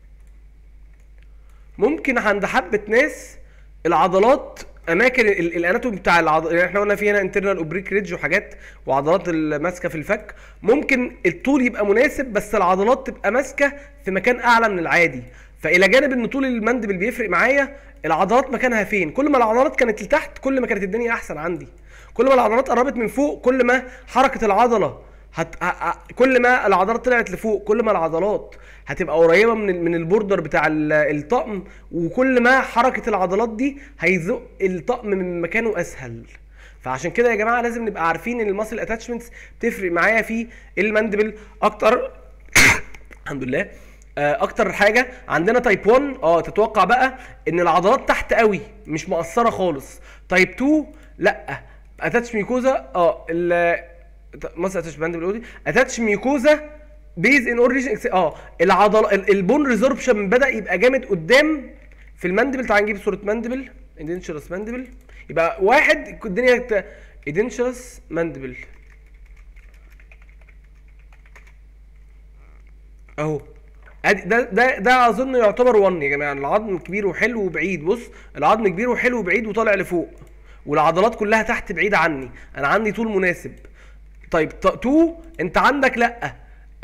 ممكن عند حبه ناس العضلات اماكن الاناتومي بتاع يعني احنا قلنا في هنا انترنال اوبريك ريدج وحاجات وعضلات الماسكه في الفك، ممكن الطول يبقى مناسب بس العضلات تبقى ماسكه في مكان اعلى من العادي. فالى جانب ان طول المندبل بيفرق معايا، العضلات مكانها فين. كل ما العضلات كانت لتحت كل ما كانت الدنيا احسن عندي، كل ما العضلات قربت من فوق كل ما حركه العضله كل ما العضلات طلعت لفوق كل ما العضلات هتبقى قريبه من البوردر بتاع الطقم، وكل ما حركه العضلات دي هيزق الطقم من مكانه اسهل. فعشان كده يا جماعه لازم نبقى عارفين ان الماسل اتاتشمنتس بتفرق معايا في المندبل اكتر. الحمد لله. اكتر حاجه عندنا تايب 1 تتوقع بقى ان العضلات تحت قوي مش مقصره خالص. تايب 2 لا، اتاتش ميكوزا ماسل اتاتشمنت اتاتش ميكوزا بيز ان اوريجن العضله البون ريزوربشن بدا يبقى جامد قدام في المندبل. تعال نجيب صوره مندبل اندنشرس مندبل. يبقى واحد الدنيا اندنشرس مندبل اهو. ده اظن يعتبر 1 يا جماعه. العظم كبير وحلو وبعيد. بص العظم كبير وحلو وبعيد وطالع لفوق، والعضلات كلها تحت بعيده عني، انا عندي طول مناسب. طيب 2 انت عندك لا،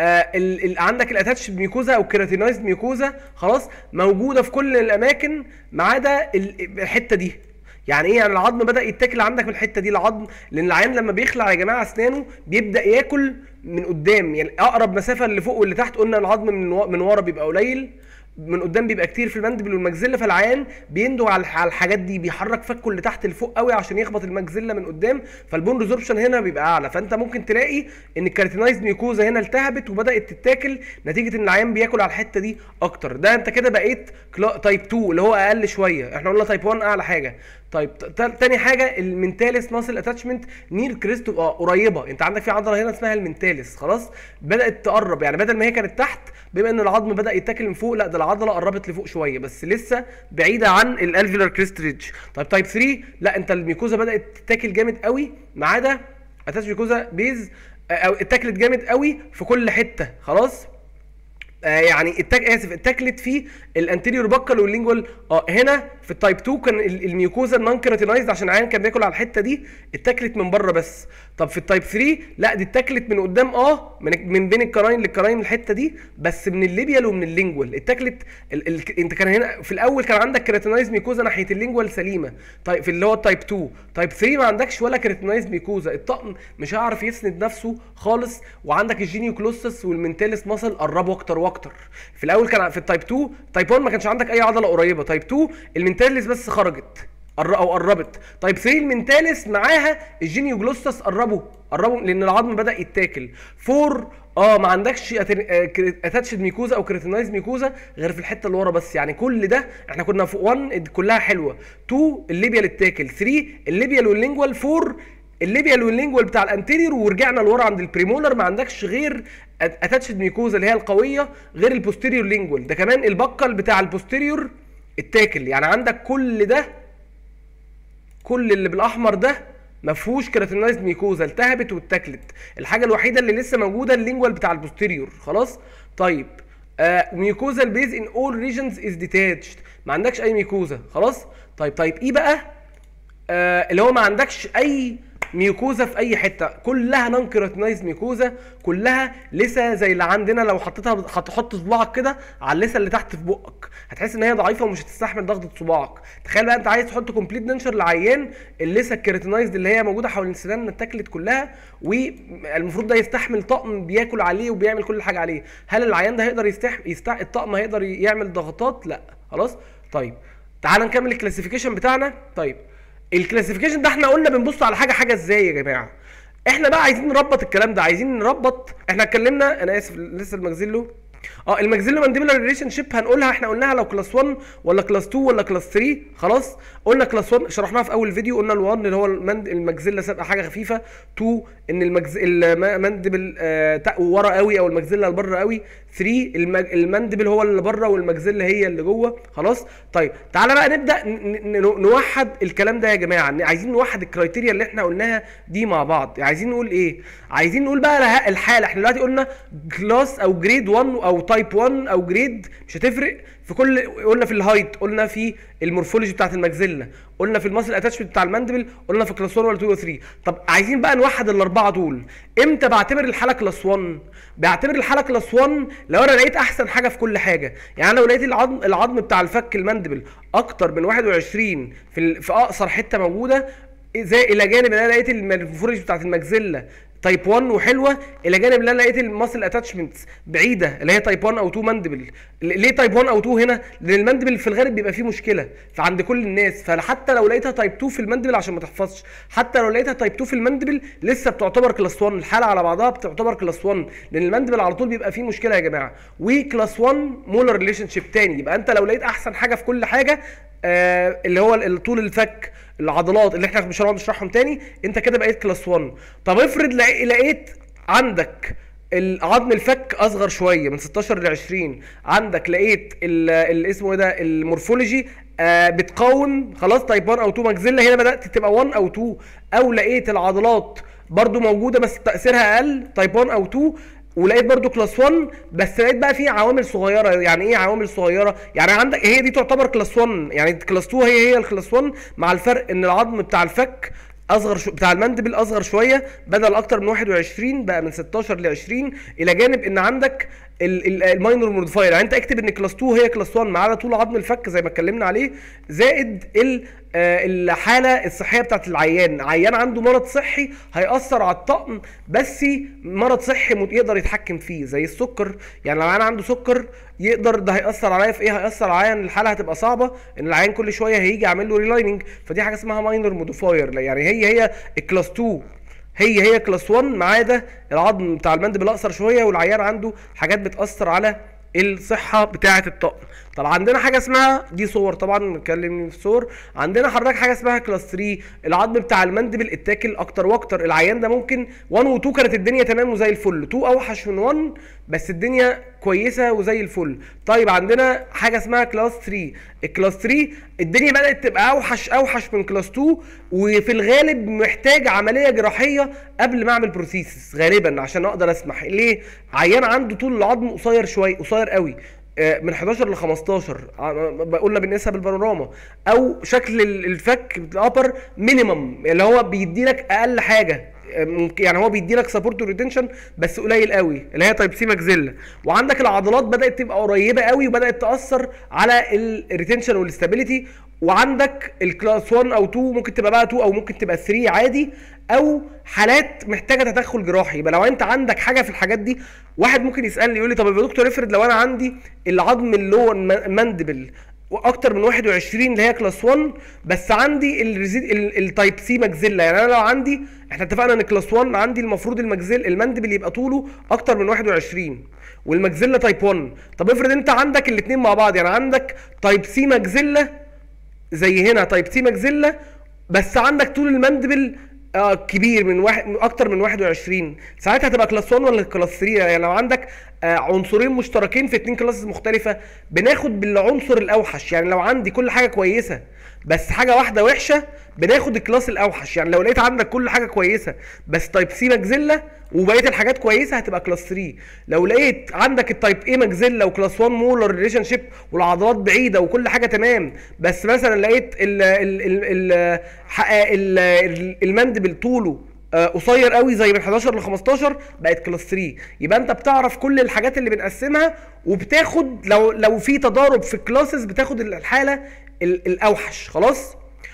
عندك الاتاتش ميكوزا او كيراتينايزد ميكوزا خلاص موجوده في كل الاماكن ما عدا الحته دي. يعني ايه؟ يعني العظم بدا يتاكل عندك من الحته دي. العظم لان العيان لما بيخلع يا جماعه اسنانه بيبدا ياكل من قدام، يعني اقرب مسافه اللي فوق واللي تحت قلنا العظم من ورا بيبقى قليل، من قدام بيبقى كتير في المندبل والمجزله، فالعيان بيندوا على الحاجات دي، بيحرك فكه اللي تحت لفوق قوي عشان يخبط المجزله من قدام، فالبون ريزوربشن هنا بيبقى اعلى. فانت ممكن تلاقي ان الكارتينايزد ميوكوزا هنا التهبت وبدات تتاكل نتيجه ان العيان بياكل على الحته دي اكتر. ده انت كده بقيت تايب 2 اللي هو اقل شويه، احنا قلنا تايب 1 اعلى حاجه. طيب تاني حاجه المنتاليس ماسل اتاتشمنت نير كريست قريبه، انت عندك في عضله هنا اسمها المنتاليس خلاص بدات تقرب، يعني بدل ما هي كانت تحت بما ان العظم بدا يتاكل من فوق، لا ده العضله قربت لفوق شويه بس لسه بعيده عن الالفيولار كريست ريدج. طيب تايب 3 لا انت الميكوزا بدات تتاكل جامد قوي ما عدا اتاتش ميكوزا بيز او اتاكلت جامد قوي في كل حته خلاص. يعني اتاكلت في الانتيريور باكال واللينجوال. هنا في التايب 2 كان الميوكوزا النون كيراتينايزد عشان العيان كان بياكل على الحته دي اتاكلت من بره بس. طب في التايب 3 لا دي اتاكلت من قدام من بين الكراين للكراين الحته دي، بس من الليبيال ومن اللينجوال اتاكلت. انت كان هنا في الاول كان عندك كيراتينايزد ميوكوزا ناحيه اللينجوال سليمه، طيب في اللي هو التايب 2. تايب 3 ما عندكش ولا كيراتينايزد ميوكوزا، الطقم مش هيعرف يسند نفسه خالص، وعندك الجينيوكلوسس والمنتاليس ماسل قربوا اكتر واكتر. في الاول كان في التايب 2. تايب 1 ما كانش عندك اي عضله قريبه، تايب 2 المنتاليس بس خرجت او قربت، تايب 3 المنتاليس معاها الجينيوجلوسس قربوا لان العظم بدا يتاكل. 4 ما عندكش اتاتشد ميكوزا او كريتينايز ميكوزا غير في الحته اللي ورا بس، يعني كل ده احنا كنا في 1 كلها حلوه. 2 الليبيال اتاكل، 3 الليبيال واللينجوال، 4 الليبيال واللينجوال بتاع الانتيريور، ورجعنا لورا عند البريمولر ما عندكش غير اتاتشد ميكوزا اللي هي القويه غير البوستيريور لينجوال، ده كمان البكل بتاع البوستيريور اتاكل. يعني عندك كل ده، كل اللي بالاحمر ده ما فيهوش كيراتينايزد ميكوزا، التهبت واتاكلت. الحاجه الوحيده اللي لسه موجوده اللينجوال بتاع البوستيريور خلاص. طيب ميكوزا البيز ان اول ريجنز از ديتاتشد، ما عندكش اي ميكوزا خلاص. طيب ايه بقى اللي هو ما عندكش اي ميوكوزا في اي حته، كلها نون كيراتينايز ميوكوزا، كلها لسه زي اللي عندنا. لو حطيتها هتحط صباعك كده على اللسه اللي تحت في بقك هتحس ان هي ضعيفه ومش هتستحمل ضغطه صباعك. تخيل بقى انت عايز تحط كومبليت دنشر لعيان اللسه الكيراتينايزد اللي هي موجوده حول السنان اتاكلت كلها، والمفروض ده يستحمل طقم بياكل عليه وبيعمل كل حاجه عليه. هل العيان ده هيقدر الطقم هيقدر يعمل ضغطات؟ لا خلاص. طيب تعال نكمل الكلاسيفيكيشن بتاعنا. طيب الكلاسيفيكيشن ده احنا قلنا بنبص على حاجه ازاي يا جماعه. احنا بقى عايزين نربط الكلام ده، عايزين نربط. احنا اتكلمنا، انا اسف لسه الماكسيلو الماكسيلو مانديبولار ريليشن شيب هنقولها، احنا قلناها لو كلاس 1 ولا كلاس 2 ولا كلاس 3 خلاص. قلنا كلاس 1 شرحناها في اول فيديو، قلنا ال1 اللي هو الماكسيلا سابقه حاجه خفيفه، 2 ان المانديبل ورا قوي او الماكسيلا لبره قوي، 3 المانديبل هو اللي بره والماكسيلا هي اللي جوه خلاص. طيب تعالى بقى نبدا نوحد الكلام ده يا جماعه، عايزين نوحد الكرايتيريا اللي احنا قلناها دي مع بعض. عايزين نقول ايه؟ عايزين نقول بقى الحاله. احنا دلوقتي قلنا كلاس او جريد 1 او تايب 1 او جريد مش هتفرق في كل، قلنا في الهايت، قلنا في المورفولوجي بتاعت الماكسيلا، قلنا في الماسل اتاتشمنت بتاع الماندبل، قلنا في كلاس 1 ولا 2 و 3. طب عايزين بقى نوحد الاربعه دول. امتى بعتبر الحاله كلاس 1؟ بعتبر الحاله كلاس 1 لو انا لقيت احسن حاجه في كل حاجه. يعني لو لقيت العظم بتاع الفك الماندبل اكتر من 21 في اقصر حته موجوده، زي الى جانب ان انا لقيت المورفولوجي بتاعت الماكسيلا تايب 1 وحلوه، الى جانب ان انا لقيت الماسل اتاتشمنتس بعيده اللي هي تايب 1 او 2 ماندبل. ليه تايب 1 او 2 هنا؟ لان الماندبل في الغالب بيبقى فيه مشكله فعند كل الناس، فحتى لو لقيتها تايب 2 في الماندبل عشان ما تحفظش، حتى لو لقيتها تايب 2 في الماندبل لسه بتعتبر كلاس 1، الحاله على بعضها بتعتبر كلاس 1 لان الماندبل على طول بيبقى فيه مشكله يا جماعه. وكلاس 1 مولر ريليشن شيب تاني، يبقى انت لو لقيت احسن حاجه في كل حاجه اللي هو طول الفك، العضلات اللي احنا مش هنقعد نشرحهم تاني، انت كده بقيت كلاس 1. طب افرض لقيت عندك العظم الفك اصغر شويه من 16 ل 20، عندك لقيت اسمه ايه ده المورفولوجي بتقاوم خلاص تايب 1 او 2 ماكسيلا، هنا بدات تبقى 1 او 2، او لقيت العضلات برضو موجوده بس تاثيرها اقل تايب 1 او 2، ولقيت برضو كلاس 1، بس لقيت بقى فيه عوامل صغيره. يعني ايه عوامل صغيره؟ يعني عندك هي دي تعتبر كلاس 1، يعني كلاس 2 هي الكلاس 1، مع الفرق ان العظم بتاع الفك اصغر بتاع المندبل اصغر شويه، بدل اكتر من 21 بقى من 16 ل 20، الى جانب ان عندك الماينور موديفاير. يعني انت اكتب ان كلاس 2 هي كلاس 1 ما عدا طول عظم الفك زي ما اتكلمنا عليه، زائد الحاله الصحيه بتاعت العيان. عيان عنده مرض صحي هيأثر على الطقم، بس مرض صحي يقدر يتحكم فيه زي السكر. يعني لو انا عنده سكر يقدر ده هيأثر عليا في ايه؟ هيأثر عليا ان الحاله هتبقى صعبه، ان العيان كل شويه هيجي يعمل له ريلايننج، فدي حاجه اسمها ماينور موديفاير. يعني هي الكلاس 2 هي كلاس 1 ما عدا العظم بتاع المندبل اقصر شويه، والعيان عنده حاجات بتأثر على الصحه بتاعه الطقم. طب عندنا حاجه اسمها دي صور، طبعا بنتكلم في صور. عندنا حضرتك حاجه اسمها كلاس 3، العظم بتاع المندبل اتاكل اكتر واكتر. العيان ده ممكن 1 و 2 كانت الدنيا تمام وزي الفل، 2 اوحش من 1 بس الدنيا كويسه وزي الفل. طيب عندنا حاجه اسمها كلاس 3، الكلاس 3 الدنيا بدات تبقى اوحش من كلاس 2، وفي الغالب محتاج عمليه جراحيه قبل ما اعمل بروثيسس غالبا عشان اقدر اسمح. ليه؟ عيان عنده طول العظم قصير شويه، قصير قوي، من 11 ل 15 قلنا بنقيسها بالبانوراما، او شكل الفك الابر مينيمم اللي هو بيدي لك اقل حاجه، يعني هو بيدي لك سبورت وريتنشن بس قليل قوي اللي هي تايب سي ماكسيلا. وعندك العضلات بدات تبقى قريبه قوي وبدات تاثر على الريتنشن والاستابيليتي. وعندك الكلاس 1 او 2 ممكن تبقى بقى 2 او ممكن تبقى 3 عادي، او حالات محتاجه تدخل جراحي. يبقى لو انت عندك حاجه في الحاجات دي، واحد ممكن يسالني يقول لي طب يا دكتور افرض لو انا عندي العظم اللي هو المندبل واكتر من 21 اللي هي كلاس 1، بس عندي التايب سي ماكسيلا. يعني انا لو عندي، احنا اتفقنا ان كلاس 1 عندي المفروض المندبل يبقى طوله اكتر من 21 والماكسيلا تايب 1. طب افرض انت عندك الاثنين مع بعض، يعني عندك تايب سي ماكسيلا زي هنا تايب سي ماكسيلا، بس عندك طول المندبل كبير من اكتر من 21، ساعتها هتبقى كلاس 1 ولا كلاس 3؟ يعني لو عندك عنصرين مشتركين في 2 كلاسز مختلفه بناخد بالعنصر الاوحش. يعني لو عندي كل حاجه كويسه بس حاجه واحده وحشه بناخد الكلاس الاوحش. يعني لو لقيت عندك كل حاجه كويسه بس تايب سي ماكسيلا وبقيه الحاجات كويسه هتبقى كلاس 3. لو لقيت عندك التايب اي ماكسيلا وكلاس 1 مولر ريليشن شيب والعضلات بعيده وكل حاجه تمام، بس مثلا لقيت المندبل طوله قصير قوي زي من 11 ل 15 بقت كلاس 3. يبقى انت بتعرف كل الحاجات اللي بنقسمها، وبتاخد لو في تضارب في الكلاسز بتاخد الحاله الاوحش خلاص.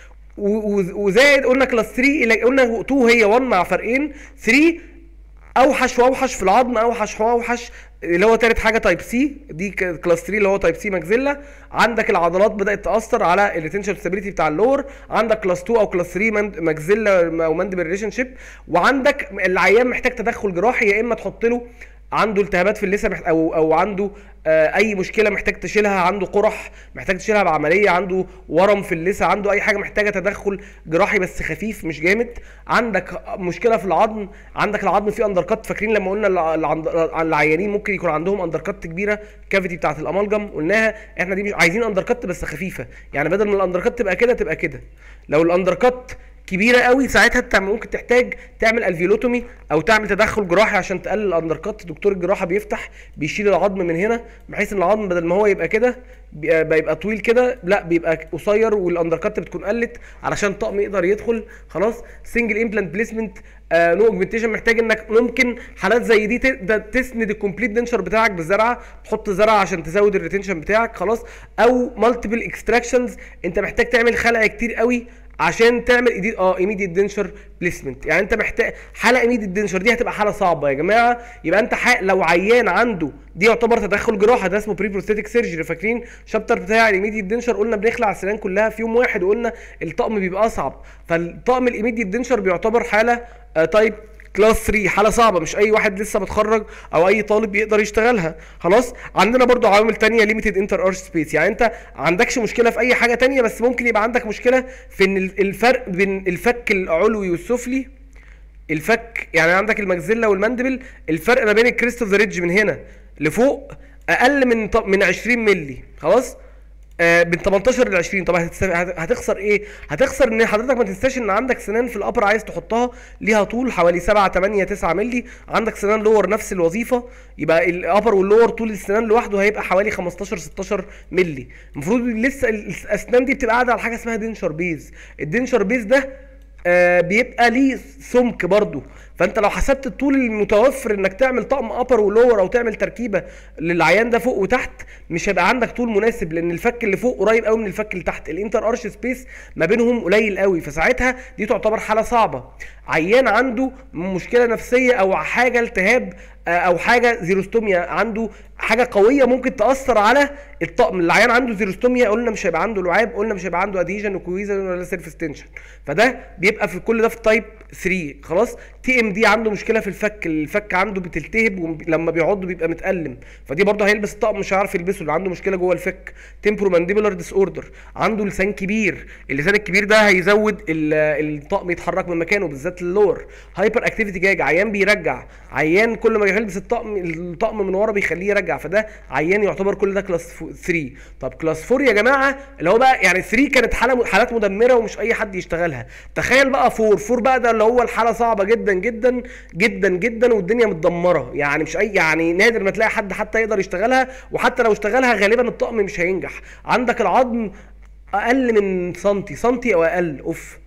وزائد قلنا كلاس 3 قلنا 2 هي 1 مع فرقين، 3 اوحش واوحش في العظم، اوحش واوحش اللي هو تالت حاجه تايب سي، دي كلاس 3 اللي هو تايب سي ماكسيلا. عندك العضلات بدات تاثر على الريتنشن ستابيليتي بتاع اللور. عندك كلاس 2 او كلاس 3 ماكسيلا او ماندبل ريليشن شيب. وعندك العيان محتاج تدخل جراحي، يا اما تحط له عنده التهابات في اللثه او عنده اي مشكله محتاج تشيلها، عنده قرح محتاج تشيلها بعمليه، عنده ورم في اللثه، عنده اي حاجه محتاجه تدخل جراحي بس خفيف مش جامد. عندك مشكله في العظم، عندك العظم فيه اندركت. فاكرين لما قلنا العيانين ممكن يكون عندهم اندركت كبيره، كافيتي بتاعه الامالجم قلناها احنا دي مش عايزين اندركت بس خفيفه، يعني بدل ما الاندركت تبقى كده تبقى كده. لو الاندركت كبيره قوي ساعتها انت ممكن تحتاج تعمل الفيولوتومي او تعمل تدخل جراحي عشان تقلل الاندركت. دكتور الجراحه بيفتح بيشيل العظم من هنا بحيث ان العظم بدل ما هو يبقى كده بيبقى طويل كده، لا بيبقى قصير والاندركت بتكون قلت علشان الطقم يقدر يدخل خلاص. سنجل امبلانت بليسمنت نو اوجمنتيشن، محتاج انك ممكن حالات زي دي تسند الكومبليت دنشر بتاعك بالزرعه، تحط زرعه عشان تزود الريتنشن بتاعك خلاص. او مالتيبل اكستراكشنز، انت محتاج تعمل خلع كتير قوي عشان تعمل ايميديت دنشر بليسمنت. يعني انت محتاج حاله ايميديت دنشر، دي هتبقى حاله صعبه يا جماعه. يبقى انت لو عيان عنده دي يعتبر تدخل جراحه، ده اسمه بري بروستاتيك سيرجري. فاكرين الشابتر بتاع الايميديت دنشر قلنا بنخلع السنان كلها في يوم واحد، وقلنا الطقم بيبقى اصعب. فالطقم الايميديت دنشر بيعتبر حاله تايب كلاس 3، حاله صعبه مش اي واحد لسه متخرج او اي طالب يقدر يشتغلها خلاص. عندنا برضو عوامل تانية ليميتد انتر ارش سبيس، يعني انت عندكش مشكله في اي حاجه تانية بس ممكن يبقى عندك مشكله في ان الفرق بين الفك العلوي والسفلي. الفك يعني عندك الماكسيلا والماندبل، الفرق ما بين الكريست اوف ذا ريدج من هنا لفوق اقل من 20 مللي خلاص. من 18 ل 20. طب هتخسر ايه؟ هتخسر ان حضرتك ما تنساش ان عندك سنان في الابر عايز تحطها ليها طول حوالي 7 8 9 مللي، عندك سنان لور نفس الوظيفه، يبقى الابر واللور طول السنان لوحده هيبقى حوالي 15 16 مللي. المفروض لسه الاسنان دي بتبقى قاعده على حاجه اسمها دينشر بيز. الدينشر بيز ده بيبقى ليه سمك برضو، فانت لو حسبت الطول المتوفر انك تعمل طقم ابر ولور او تعمل تركيبه للعيان ده فوق وتحت، مش هيبقى عندك طول مناسب، لان الفك اللي فوق قريب قوي من الفك اللي تحت، الانتر ارش سبيس ما بينهم قليل قوي، فساعتها دي تعتبر حاله صعبه. عيان عنده مشكله نفسيه او حاجه التهاب او حاجه زيروستوميا، عنده حاجه قويه ممكن تاثر على الطقم. العيان عنده زيروستوميا قلنا مش هيبقى عنده لعاب، قلنا مش هيبقى عنده ادهيجن وكويزن ولا سيرفيس تنشن، فده بيبقى في كل ده في تايب 3. خلاص. تي ام دي عنده مشكله في الفك، الفك عنده بتلتهب ولما بيعض بيبقى متألم، فدي برضه هيلبس الطقم مش هيعرف يلبسه، اللي عنده مشكله جوه الفك. تمبرو مانديبولار ديس اوردر، عنده لسان كبير، اللسان الكبير ده هيزود الطقم يتحرك من مكانه بالذات اللور. هايبر اكتيفيتي جاج، عيان بيرجع، عيان كل ما يلبس الطقم من ورا بيخليه يرجع، فده عيان يعتبر كل ده كلاس 3. طب كلاس 4 يا جماعه اللي هو بقى يعني 3 كانت حالات مدمره ومش اي حد يشتغلها، تخيل بقى 4 بقى ده اللي هو الحاله صعبه جدا جدا جدا جدا والدنيا متدمره، يعني مش اي يعني نادر ما تلاقي حد حتى يقدر يشتغلها، وحتى لو اشتغلها غالبا الطقم مش هينجح. عندك العظم اقل من سنتي او اقل.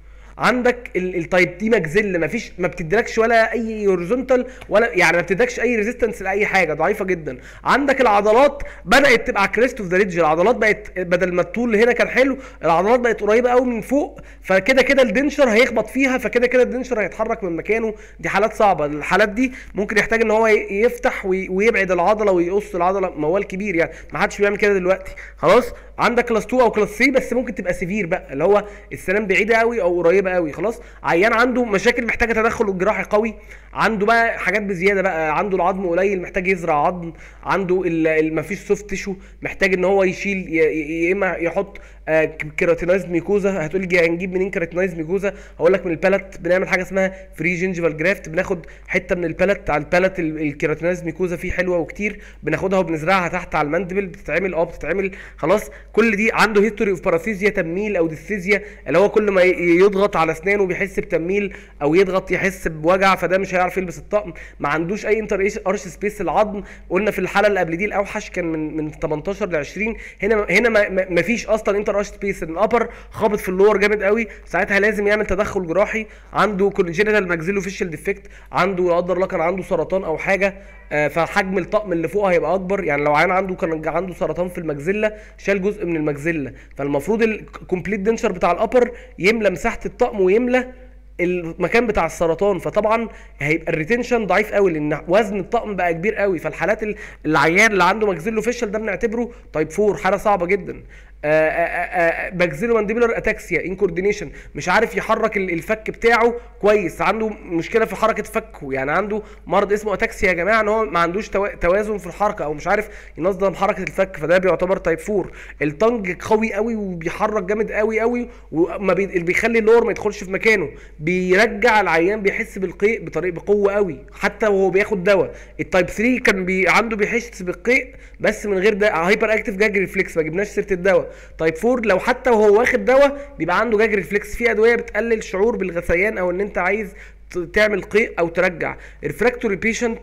عندك التايب دي ماكزيل ما بتديلكش ولا اي هوريزونتال ولا يعني ما بتديلكش اي ريزيستنس لاي حاجه، ضعيفه جدا. عندك العضلات بدات تبقى كريست اوف ذا ريدج، العضلات بقت بدل ما الطول هنا كان حلو العضلات بقت قريبه قوي من فوق، فكده كده الدنشر هيخبط فيها، فكده كده الدنشر هيتحرك من مكانه. دي حالات صعبه، الحالات دي ممكن يحتاج ان هو يفتح ويبعد العضله ويقص العضله، موال كبير يعني، ما حدش بيعمل كده دلوقتي. خلاص. عندك كلاس 2 او كلاس 3 بس ممكن تبقى سيفير بقى، اللي هو السنان بعيده قوي او قريبه قوي. خلاص. عيان عنده مشاكل محتاجه تدخل جراحي قوي، عنده بقى حاجات بزياده بقى، عنده العظم قليل محتاج يزرع عظم، عنده مفيش سوفت تيشو محتاج ان هو يشيل، يا اما يحط كيراتينايزد ميكوزا. هتقول لي هنجيب منين كيراتينايزد ميكوزا؟ هقول لك من البالت بنعمل حاجه اسمها فري جينجيفال جرافت، بناخد حته من البالت على البالت، الكيراتينايزد ميكوزا فيه حلوه وكتير، بناخدها وبنزرعها تحت على الماندبل، بتتعمل خلاص. كل دي عنده هيستوري اوف باراثيزيا، تميل او ديستيزيا، اللي هو كل ما يضغط على اسنانه بيحس بتميل او يضغط يحس بوجع، فده مش هيعرف يلبس الطقم. ما عندوش اي انتر ارش سبيس العظم، قلنا في الحاله اللي قبل دي الاوحش كان من 18 ل 20. هنا ما فيش اصلا انتر ارش سبيس، الابر خابط في اللور جامد قوي، ساعتها لازم يعمل تدخل جراحي. عنده كونجينيتال ماكسيلو فيشل ديفكت، عنده لا قدر الله كان عنده سرطان او حاجه، فحجم الطقم اللي فوق هيبقى اكبر، يعني لو عيان كان عنده سرطان في المجزله شال جزء من المجزله، فالمفروض الكومبليت دنشر بتاع الابر يملى مساحه الطقم ويملى المكان بتاع السرطان، فطبعا هيبقى الريتنشن ضعيف قوي لان وزن الطقم بقى كبير قوي. فالحالات العيان اللي عنده ماكسيلو فيشل ده بنعتبره تايب 4، حاله صعبه جدا. ماكسيلو مانديبولار اتاكسيا انكوردينيشن، مش عارف يحرك الفك بتاعه كويس، عنده مشكله في حركه فكه، يعني عنده مرض اسمه اتاكسيا يا جماعه، ان هو ما عندوش توازن في الحركه او مش عارف ينظم حركه الفك، فده بيعتبر تايب 4. التنج قوي قوي وبيحرك جامد قوي قوي، وما بيخلي اللور ما يدخلش في مكانه، بيرجع العيان بيحس بالقيء بقوه قوي حتى وهو بياخد دواء. التايب 3 كان عنده بيحس بالقيء بس من غير ده، هايبر اكتيف جاج ريفلكس، ما جبناش سيره الدواء. تايب 4 لو حتى وهو واخد دواء بيبقى عنده جاج ريفلكس، في ادويه بتقلل الشعور بالغثيان او ان انت عايز تعمل قيء او ترجع. ريفراكتوري بيشنت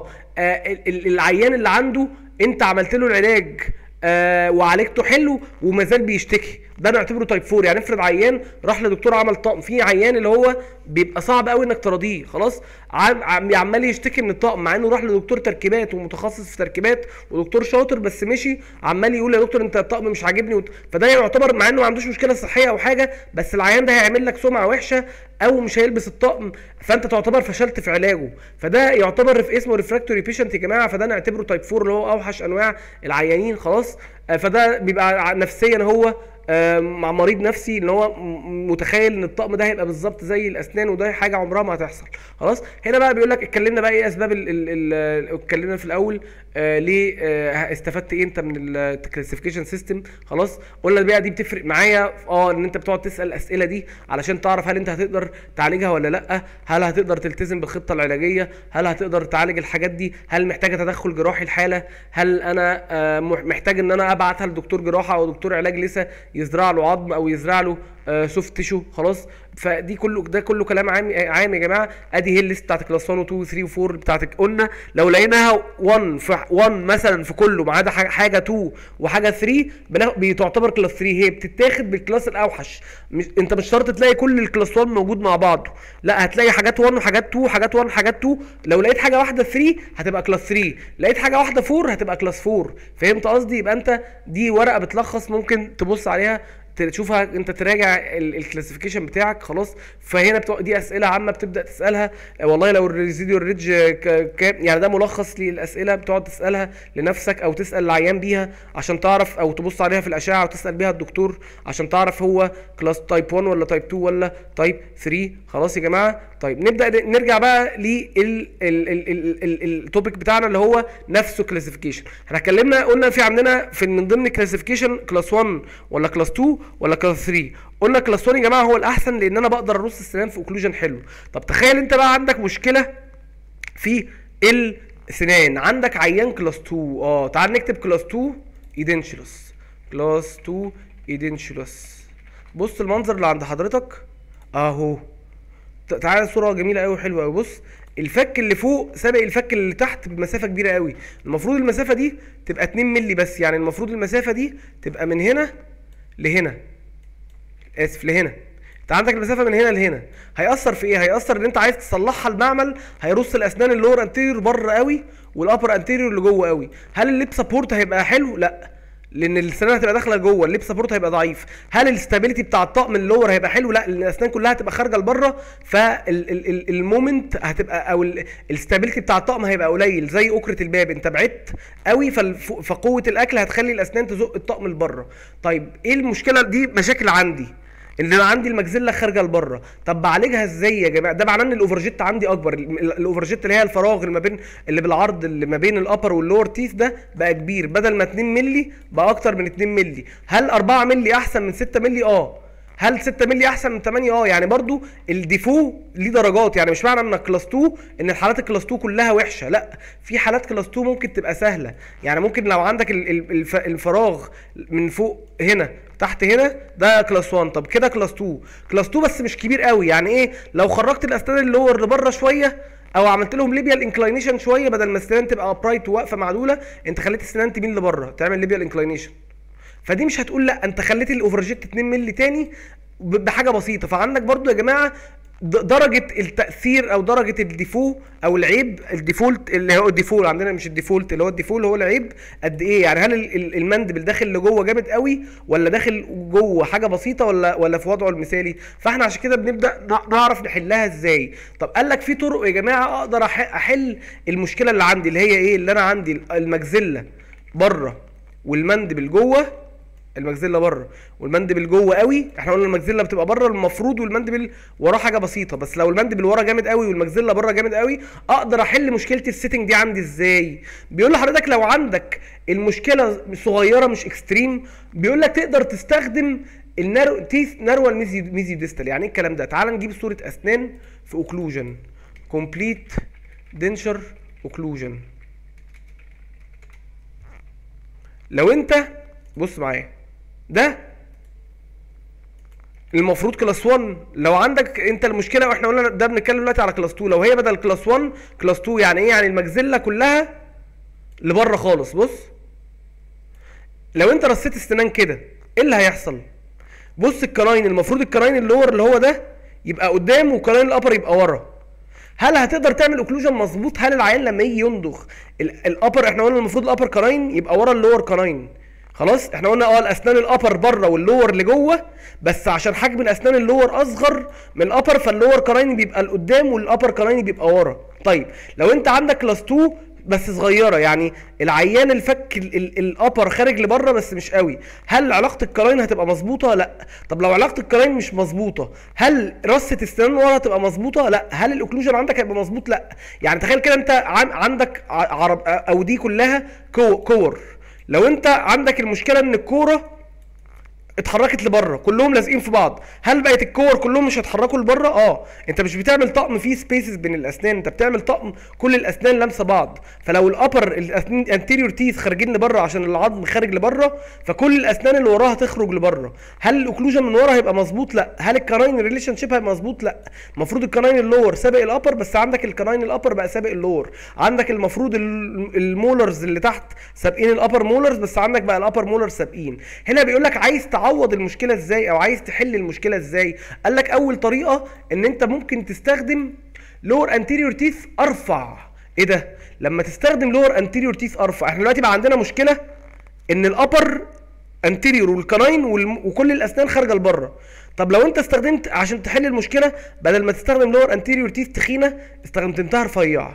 العيان اللي عنده انت عملت له العلاج وعالجته حلو وما زال بيشتكي، ده نعتبره تايب 4. يعني افرض عيان راح لدكتور عمل طقم، في عيان اللي هو بيبقى صعب قوي انك تراضيه، خلاص عمال يشتكي من الطقم مع انه راح لدكتور تركيبات ومتخصص في تركيبات ودكتور شاطر، بس مشي عمال يقول يا دكتور انت الطقم مش عاجبني فده يعتبر مع انه ما عندوش مشكله صحيه او حاجه، بس العيان ده هيعمل لك سمعه وحشه او مش هيلبس الطقم، فانت تعتبر فشلت في علاجه، فده يعتبر اسمه ريفراكتوري بيشنت يا جماعه، فده نعتبره تايب 4 اللي هو اوحش انواع العيانين. خلاص. فده بيبقى نفسيا هو مع مريض نفسي ان هو متخيل ان الطقم ده هيبقى بالظبط زي الاسنان، وده حاجه عمرها ما هتحصل. خلاص. هنا بقى بيقول لك اتكلمنا بقى ايه اسباب اتكلمنا في الاول ليه استفدت ايه انت من الكلاسيفيكيشن سيستم. خلاص قلنا البيئه دي بتفرق معايا ان انت بتقعد تسال الاسئله دي علشان تعرف هل انت هتقدر تعالجها ولا لا، هل هتقدر تلتزم بالخطه العلاجيه، هل هتقدر تعالج الحاجات دي، هل محتاجه تدخل جراحي الحاله، هل انا محتاج ان انا ابعتها لدكتور جراحه او دكتور علاج لسه يزرع له عظم او يزرع له سوفت تيشو. خلاص فدي كله كلام عام يا جماعه. ادي هي الليست بتاعت كلاس 1 و 2 و 3 و 4 بتاعتك. قلنا لو لقيناها 1 مثلا في كله ما عدا حاجه 2 وحاجه 3 بتعتبر كلاس 3، هي بتتاخد بالكلاس الاوحش. انت مش شرط تلاقي كل الكلاس 1 موجود مع بعضه، لا هتلاقي حاجات 1 وحاجات 2 حاجات 1 حاجات 2. لو لقيت حاجه واحده 3 هتبقى كلاس 3، لقيت حاجه واحده 4 هتبقى كلاس 4. فهمت قصدي؟ يبقى انت دي ورقه بتلخص ممكن تبص عليها تشوفها انت تراجع الكلاسيفيكيشن بتاعك. خلاص فهنا دي اسئله عامه بتبدا تسالها. والله لو الريزيديو ريدج يعني ده ملخص للاسئله بتقعد تسالها لنفسك او تسال العيان بيها عشان تعرف، او تبص عليها في الاشعه وتسال بيها الدكتور عشان تعرف هو كلاس تايب 1 ولا تايب 2 ولا تايب 3. خلاص يا جماعه. طيب نرجع بقى للتوبيك بتاعنا اللي هو نفسه كلاسيفيكيشن. احنا اتكلمنا قلنا في عندنا من ضمن كلاسيفيكيشن كلاس 1 ولا كلاس 2 ولا كلاس 3. قلنا كلاس 1 يا جماعه هو الاحسن لان انا بقدر ارص السنان في اوكلوجن حلو. طب تخيل انت بقى عندك مشكله في السنان، عندك عيان كلاس 2. تعال نكتب كلاس 2 ايدنشلوس. كلاس 2 ايدنشلوس. بص المنظر اللي عند حضرتك اهو. تعالى صوره جميله قوي حلوه قوي. بص الفك اللي فوق سابق الفك اللي تحت بمسافه كبيره قوي. المفروض المسافه دي تبقى 2 مللي بس، يعني المفروض المسافه دي تبقى من هنا لهنا، اسف لهنا. انت عندك المسافه من هنا لهنا. هيأثر في ايه؟ هيأثر ان انت عايز تصلحها المعمل هيرص الاسنان اللور انتيريور بره قوي والابر انتيريور اللي جوه قوي. هل الليب سبورت هيبقى حلو؟ لا، لان السنان هتبقى داخله جوه، الليب سبورت هيبقى ضعيف. هل الاستابيليتي بتاع الطقم اللور هيبقى حلو؟ لا، لان الاسنان كلها هتبقى خارجه لبره، فالمومنت هتبقى او الاستابيليتي بتاع الطقم هيبقى قليل زي اكره الباب. انت بعدت قوي فقوه الاكل هتخلي الاسنان تزق الطقم لبره. طيب ايه المشكله دي؟ مشاكل عندي ان انا عندي المجزله خارجه لبره. طب بعالجها ازاي يا جماعه؟ ده معناه ان الاوفرجيت عندي اكبر. الاوفرجيت اللي هي الفراغ اللي بالعرض اللي ما بين الابر واللور تيث ده بقى كبير، بدل ما 2 مللي بقى اكتر من 2 مللي. هل 4 مللي احسن من 6 مللي؟ هل 6 مللي احسن من 8؟ يعني برضو الديفو ليه درجات. يعني مش معنى انك كلاس 2 ان الحالات الكلاس 2 كلها وحشه، لا، في حالات كلاس 2 ممكن تبقى سهله. يعني ممكن لو عندك الفراغ من فوق هنا تحت هنا ده كلاس 1. طب كده كلاس 2. كلاس 2 بس مش كبير قوي. يعني ايه؟ لو خرجت الاسنان اللور لبره شويه او عملت لهم ليبيال انكلاينيشن شويه، بدل ما السنان تبقى ابرايت وواقفه معدوله انت خليت السنان تميل لبره تعمل ليبيال انكلاينيشن. فدي مش هتقول لا، انت خليت الاوفرجيت 2 مللي تاني بحاجه بسيطه. فعندك برضو يا جماعه درجه التاثير او درجه الديفو او العيب. الديفولت اللي هو الديفول عندنا، مش الديفولت، اللي هو الديفول هو العيب قد ايه. يعني هل المندبل داخل لجوه جامد قوي ولا داخل جوه حاجه بسيطه ولا في وضعه المثالي. فاحنا عشان كده بنبدا نعرف نحلها ازاي. طب قال لك في طرق يا جماعه اقدر احل المشكله اللي عندي، اللي هي ايه؟ اللي انا عندي المجزله بره والمندبل جوه. المجزله بره والمندبل جوه قوي. احنا قلنا المجزله بتبقى بره المفروض والمندبل وراه حاجه بسيطه، بس لو المندبل ورا جامد قوي والمجزله بره جامد قوي اقدر احل مشكله السيتنج دي عندي ازاي؟ بيقول لحضرتك لو عندك المشكله صغيره مش اكستريم، بيقول لك تقدر تستخدم نارو الميزيو ديستال. يعني ايه الكلام ده؟ تعال نجيب صوره اسنان في اوكلوجن، كومبليت دنشر اوكلوجن. لو انت بص معايا ده المفروض كلاس 1. لو عندك انت المشكله، واحنا قلنا ده بنتكلم دلوقتي على كلاس 2، لو هي بدل كلاس 1 كلاس 2 يعني ايه؟ يعني المجزله كلها لبره خالص. بص لو انت رصيت السنان كده ايه اللي هيحصل؟ بص الكلاين المفروض الكلاين اللور اللي هو ده يبقى قدام والكلاين الابر يبقى ورا. هل هتقدر تعمل اوكلوجن مظبوط؟ هل العيان لما يجي يندخ الابر، احنا قلنا المفروض الابر كلاين يبقى ورا اللور كلاين. خلاص احنا قلنا الاسنان الابر بره واللور اللي جوه، بس عشان حجم الاسنان اللور اصغر من الابر فاللور كلاين بيبقى لقدام والابر كلاين بيبقى ورا. طيب لو انت عندك كلاس 2 بس صغيره، يعني العيان الفك الابر خارج لبره بس مش قوي. هل علاقه القراين هتبقى مظبوطه؟ لا. طب لو علاقه القراين مش مظبوطه، هل رصه السنان ورا هتبقى مظبوطه؟ لا. هل الاوكلوجن عندك هيبقى مظبوط؟ لا. يعني تخيل كده انت عندك او دي كلها كور. لو انت عندك المشكله ان الكوره اتحركت لبره، كلهم لازقين في بعض، هل بقت الكور كلهم مش هيتحركوا لبره؟ انت مش بتعمل طقم فيه سبيسز بين الاسنان، انت بتعمل طقم كل الاسنان لامسه بعض. فلو الابر الانتيريور تيث خارجين لبره عشان العظم خارج لبره، فكل الاسنان اللي وراها تخرج لبره. هل الاوكلوجن من ورا هيبقى مظبوط؟ لا. هل الكراين ريليشن شيب هيبقى مظبوط؟ لا. المفروض الكراين اللور سابق الابر، بس عندك الكراين الابر بقى سابق اللور. عندك المفروض المولرز اللي تحت سابقين الابر مولرز، بس عندك بقى الابر مولرز سابقين. هنا بيقول لك عايز تعوض المشكله ازاي، او عايز تحل المشكله ازاي؟ قال لك اول طريقه ان انت ممكن تستخدم لور انتيريور تيث ارفع. ايه ده؟ لما تستخدم لور انتيريور تيث ارفع، احنا دلوقتي بقى عندنا مشكله ان الابر انتيريور والكناين وكل الاسنان خارجه لبره. طب لو انت استخدمت عشان تحل المشكله، بدل ما تستخدم لور انتيريور تيث تخينه استخدمتها رفيعه،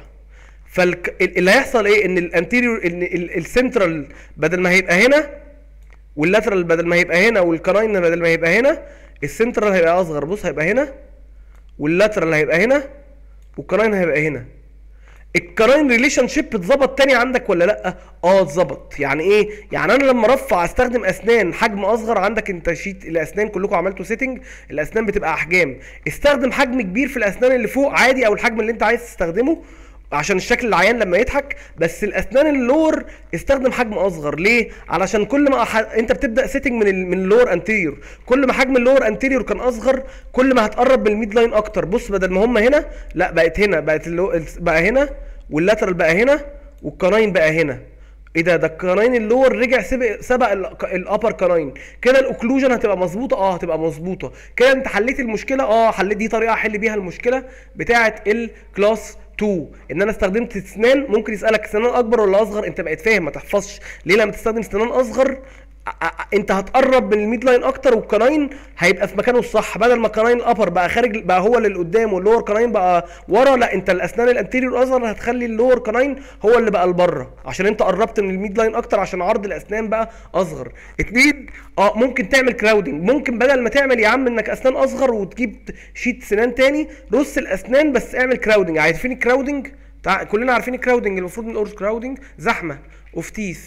فاللي هيحصل ايه؟ ان الانتيريور ان السنترال بدل ما هيبقى هنا، واللاترال بدل ما هيبقى هنا، والكناين بدل ما هيبقى هنا، السنترال هيبقى اصغر. بص هيبقى هنا، واللاترال هيبقى هنا، والكناين هيبقى هنا. الكناين ريليشن شيب اتظبط تاني عندك ولا لا؟ اتظبط. يعني ايه؟ يعني انا لما ارفع استخدم اسنان حجم اصغر. عندك انت شيت الاسنان كلكم عملتوا سيتنج، الاسنان بتبقى احجام. استخدم حجم كبير في الاسنان اللي فوق عادي، او الحجم اللي انت عايز تستخدمه عشان الشكل العيان لما يضحك. بس الاسنان اللور استخدم حجم اصغر. ليه؟ علشان كل ما انت بتبدا سيتنج من اللور انتيريور، كل ما حجم اللور انتيريور كان اصغر، كل ما هتقرب من الميد لاين اكتر. بص بدل ما هم هنا، لا بقت هنا، بقى هنا، واللاترال بقى هنا، والكناين بقى هنا. ايه ده؟ الكناين اللور رجع سبق الابر كناين. كده الاوكلوجن هتبقى مظبوطه؟ هتبقى مظبوطه. كده انت حليت المشكله. حليت. دي طريقه احل بيها المشكله بتاعه الكلاس 2، ان انا استخدمت اسنان. ممكن يسالك سنان اكبر ولا اصغر، انت بقيت فاهم ما تحفظش. ليه؟ لما تستخدم سنان اصغر انت هتقرب من الميد لاين اكتر، والكناين هيبقى في مكانه الصح. بدل ما الكناين الابر بقى خارج، بقى هو اللي قدام، واللور كناين بقى ورا، لا، انت الاسنان الانتيريور اصغر هتخلي اللور كناين هو اللي بقى لبره، عشان انت قربت من الميد لاين اكتر، عشان عرض الاسنان بقى اصغر. 2 ممكن تعمل كراودنج. ممكن بدل ما تعمل يا عم انك اسنان اصغر وتجيب شيت سنان تاني، رص الاسنان بس اعمل كراودنج. عارفين الكراودنج؟ كلنا عارفين الكراودنج. المفروض نقول كراودنج زحمه اوف تيث.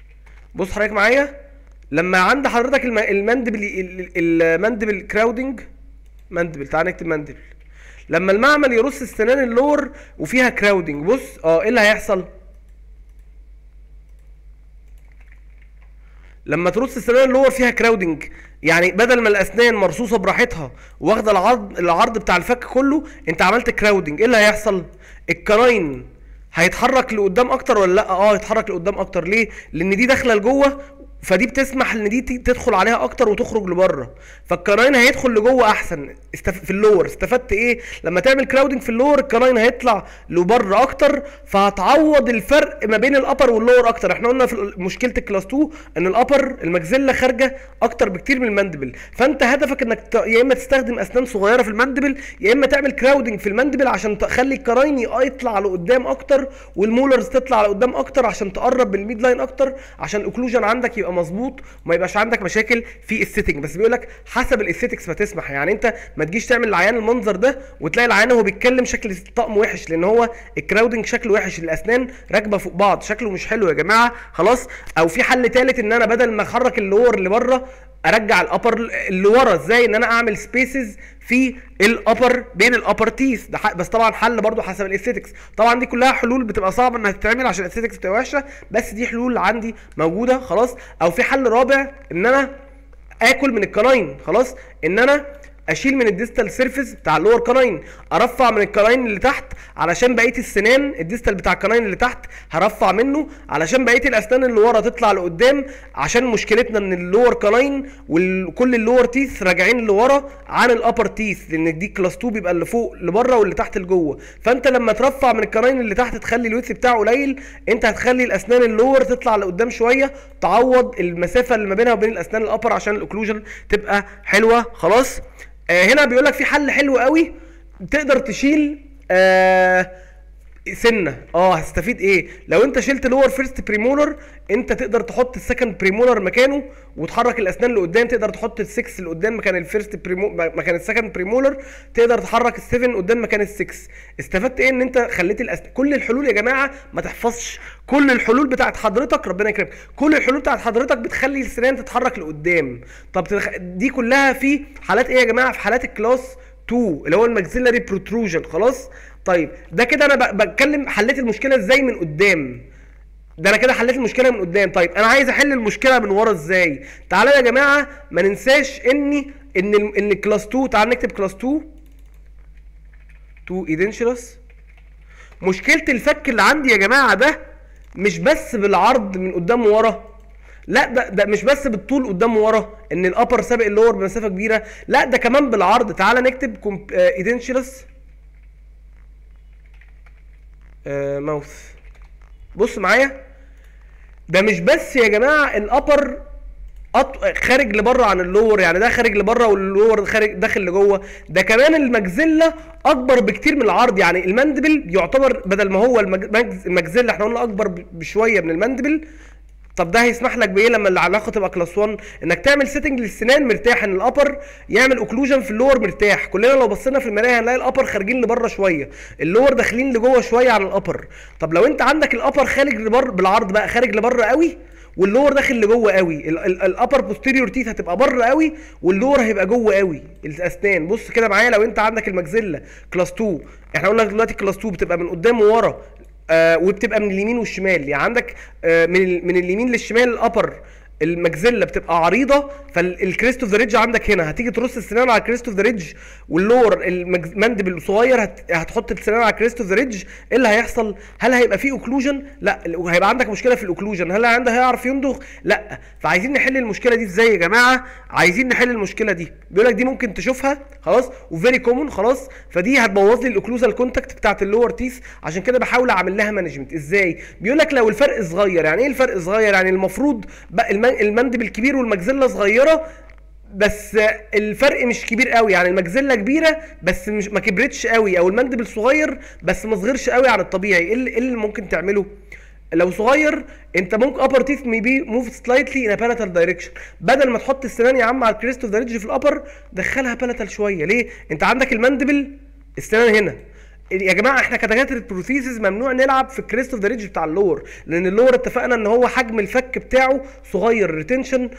بص حضرتك معايا، لما عند حضرتك المندبل كراودنج، مندبل، تعال نكتب مندبل. لما المعمل يرص السنان اللور وفيها كراودنج، بص ايه اللي هيحصل؟ لما ترص السنان اللور فيها كراودنج، يعني بدل ما الاسنان مرصوصه براحتها واخده العرض بتاع الفك كله، انت عملت كراودنج. ايه اللي هيحصل؟ الكناين هيتحرك لقدام اكتر ولا لا؟ هيتحرك لقدام اكتر. ليه؟ لان دي داخله لجوه، فدي بتسمح ان دي تدخل عليها اكتر وتخرج لبره، فالكناين هيدخل لجوه احسن. في اللور استفدت ايه؟ لما تعمل كراودنج في اللور، الكناين هيطلع لبره اكتر، فهتعوض الفرق ما بين الابر واللور اكتر. احنا قلنا في مشكله الكلاس 2 ان الابر المجزله خارجه اكتر بكتير من المندبل، فانت هدفك انك يا اما تستخدم اسنان صغيره في المندبل، يا اما تعمل كراودنج في المندبل عشان تخلي الكناين يطلع لقدام اكتر، والمولرز تطلع لقدام اكتر عشان تقرب من الميد لاين اكتر، عشان الاوكلوجن عندك يبقى مظبوط وما يبقاش عندك مشاكل في السيتنج. بس بيقول لك حسب الاستيتكس ما تسمح. يعني انت ما تجيش تعمل العيان المنظر ده وتلاقي العيان وهو بيتكلم شكل الطقم وحش، لان هو الكراودنج شكله وحش، الاسنان راكبه فوق بعض، شكله مش حلو يا جماعه. خلاص. او في حل ثالث، ان انا بدل ما احرك اللور اللي بره ارجع الابر اللي ورا. ازاي؟ ان انا اعمل سبيسز في الابر بين الابر تيث ده. بس طبعا حل برضو حسب الاستيتكس. طبعا دي كلها حلول بتبقى صعبه انها تتعمل عشان الاستيتكس بتبقى وحشه، بس دي حلول عندي موجوده. خلاص. او في حل رابع، ان انا اكل من الكناين. خلاص. ان انا اشيل من الديستال سيرفيس بتاع اللور كناين، ارفع من الكناين اللي تحت علشان بقيه السنان، الديستال بتاع الكناين اللي تحت هرفع منه علشان بقيه الاسنان اللي ورا تطلع لقدام، عشان مشكلتنا ان اللور كناين وكل اللور تيث راجعين لورا عن الابر تيث، لان دي كلاس 2 بيبقى اللي فوق لبره واللي تحت لجوه. فانت لما ترفع من الكناين اللي تحت تخلي الويث بتاعه قليل، انت هتخلي الاسنان اللور تطلع لقدام شويه، تعوض المسافه اللي ما بينها وبين الاسنان الابر عشان الاوكلوجن تبقى حلوه. خلاص. هنا بيقول لك في حل حلو قوي، تقدر تشيل سنه. هتستفيد ايه؟ لو انت شلت لور فيرست بريمولر، انت تقدر تحط السكند بريمولر مكانه وتحرك الاسنان لقدام. تقدر تحط ال6 لقدام مكان الفيرست مكان السكند بريمولر. تقدر تحرك ال7 قدام مكان ال6. استفدت ايه؟ ان انت خليت كل الحلول يا جماعه ما تحفظش. كل الحلول بتاعت حضرتك ربنا يكرمك، كل الحلول بتاعت حضرتك بتخلي السنان تتحرك لقدام. طب دي كلها في حالات ايه يا جماعه؟ في حالات الكلاس 2 اللي هو الماكسيلاري بروتروجن. خلاص طيب ده كده انا بتكلم حليت المشكله ازاي من قدام. ده انا كده حليت المشكله من قدام. طيب انا عايز احل المشكله من ورا ازاي؟ تعالوا يا جماعه ما ننساش ان كلاس 2، تعالوا نكتب كلاس 2 ايدنشلس. مشكله الفك اللي عندي يا جماعه ده مش بس بالعرض من قدام وورا، لا ده مش بس بالطول قدام ورا ان الابر سابق اللور بمسافه كبيره، لا ده كمان بالعرض. تعالى نكتب ايدنشلس ماوث. بص معايا، ده مش بس يا جماعه الابر خارج لبره عن اللور، يعني ده خارج لبره واللور خارج داخل لجوه، ده كمان المجزله اكبر بكتير من العرض. يعني المندبل يعتبر بدل ما هو المجزله احنا قلنا اكبر بشويه من المندبل. طب ده هيسمح لك بايه لما العلاقه تبقى كلاس 1؟ انك تعمل سيتنج للسنان مرتاح، ان الابر يعمل اوكلوجن في اللور مرتاح. كلنا لو بصينا في المرايه هنلاقي الابر خارجين لبره شويه، اللور داخلين لجوه شويه عن الابر. طب لو انت عندك الابر خارج لبره بالعرض بقى، خارج لبره قوي واللور داخل لجوه قوي، الابر بوستيريور تيث هتبقى بره قوي واللور هيبقى جوه قوي الاسنان. بص كده معايا، لو انت عندك المجزله كلاس 2، احنا قلنا دلوقتي كلاس 2 بتبقى من قدام وورا وبتبقى من اليمين والشمال. يعني عندك من اليمين للشمال الابر المجزله بتبقى عريضه، فالكريست اوف ذا ريدج عندك هنا هتيجي ترص السنان على الكريست اوف ذا ريدج، واللور المندبل الصغير هتحط السنان على الكريست اوف ذا ريدج. ايه اللي هيحصل؟ هل هيبقى فيه اوكلوجن؟ لا، هيبقى عندك مشكله في الاوكلوجن. هل عندك هيعرف يندغ؟ لا. فعايزين نحل المشكله دي ازاي يا جماعه؟ عايزين نحل المشكله دي. بيقول لك دي ممكن تشوفها خلاص وفيري كومون خلاص، فدي هتبوظ لي الاوكلوزال كونتاكت بتاعت اللور تيث. عشان كده بحاول اعمل لها مانجمنت ازاي. بيقول لك لو الفرق صغير. يعني ايه الفرق صغير؟ يعني المفروض بقى المندبل كبير والمجزله صغيره، بس الفرق مش كبير قوي. يعني المجزله كبيره بس مش ما كبرتش قوي، او المندبل صغير بس ما صغرش قوي عن الطبيعي. ايه اللي ممكن تعمله؟ لو صغير انت ممكن upper teeth may be moved slightly in a palatal direction. بدل ما تحط السنان يا عم على الكريست اوف ذا ريدج في الابر، دخلها بلاتال شويه. ليه؟ انت عندك المندبل السنان هنا يا جماعه. احنا كدكاتره بروثيسز ممنوع نلعب في الكريست اوف ذا ريدج بتاع اللور، لان اللور اتفقنا ان هو حجم الفك بتاعه صغير، الريتنشن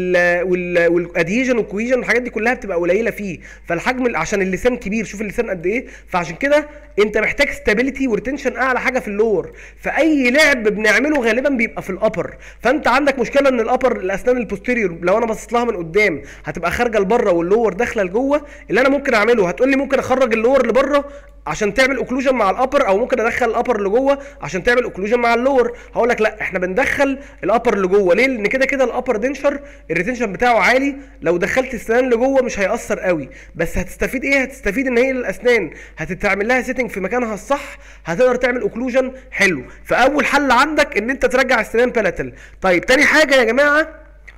والادهيجن والكويجن والحاجات دي كلها بتبقى قليله فيه، فالحجم عشان اللسان كبير، شوف اللسان قد ايه، فعشان كده انت محتاج ستابيليتي وريتنشن اعلى حاجه في اللور. فاي لعب بنعمله غالبا بيبقى في الابر. فانت عندك مشكله ان الابر الاسنان البوستيريور لو انا باصص لها من قدام هتبقى خارجه لبره واللور داخله لجوه. اللي انا ممكن اعمله، هتقول لي ممكن اخرج اللور لبره عشان تعمل اوكلوجن مع الابر، او ممكن ادخل الابر لجوه عشان تعمل اوكلوجن مع اللور. هقول لك لا، احنا بندخل الابر لجوه. ليه؟ لان كده كده الابر دنشر الريتنشن بتاعه عالي، لو دخلت السنان لجوه مش هيأثر قوي. بس هتستفيد ايه؟ هتستفيد ان هي الاسنان هتتعمل لها سيتنج في مكانها الصح، هتقدر تعمل اوكلوجن حلو. فاول حل عندك ان انت ترجع السنان بلاتال. طيب تاني حاجه يا جماعه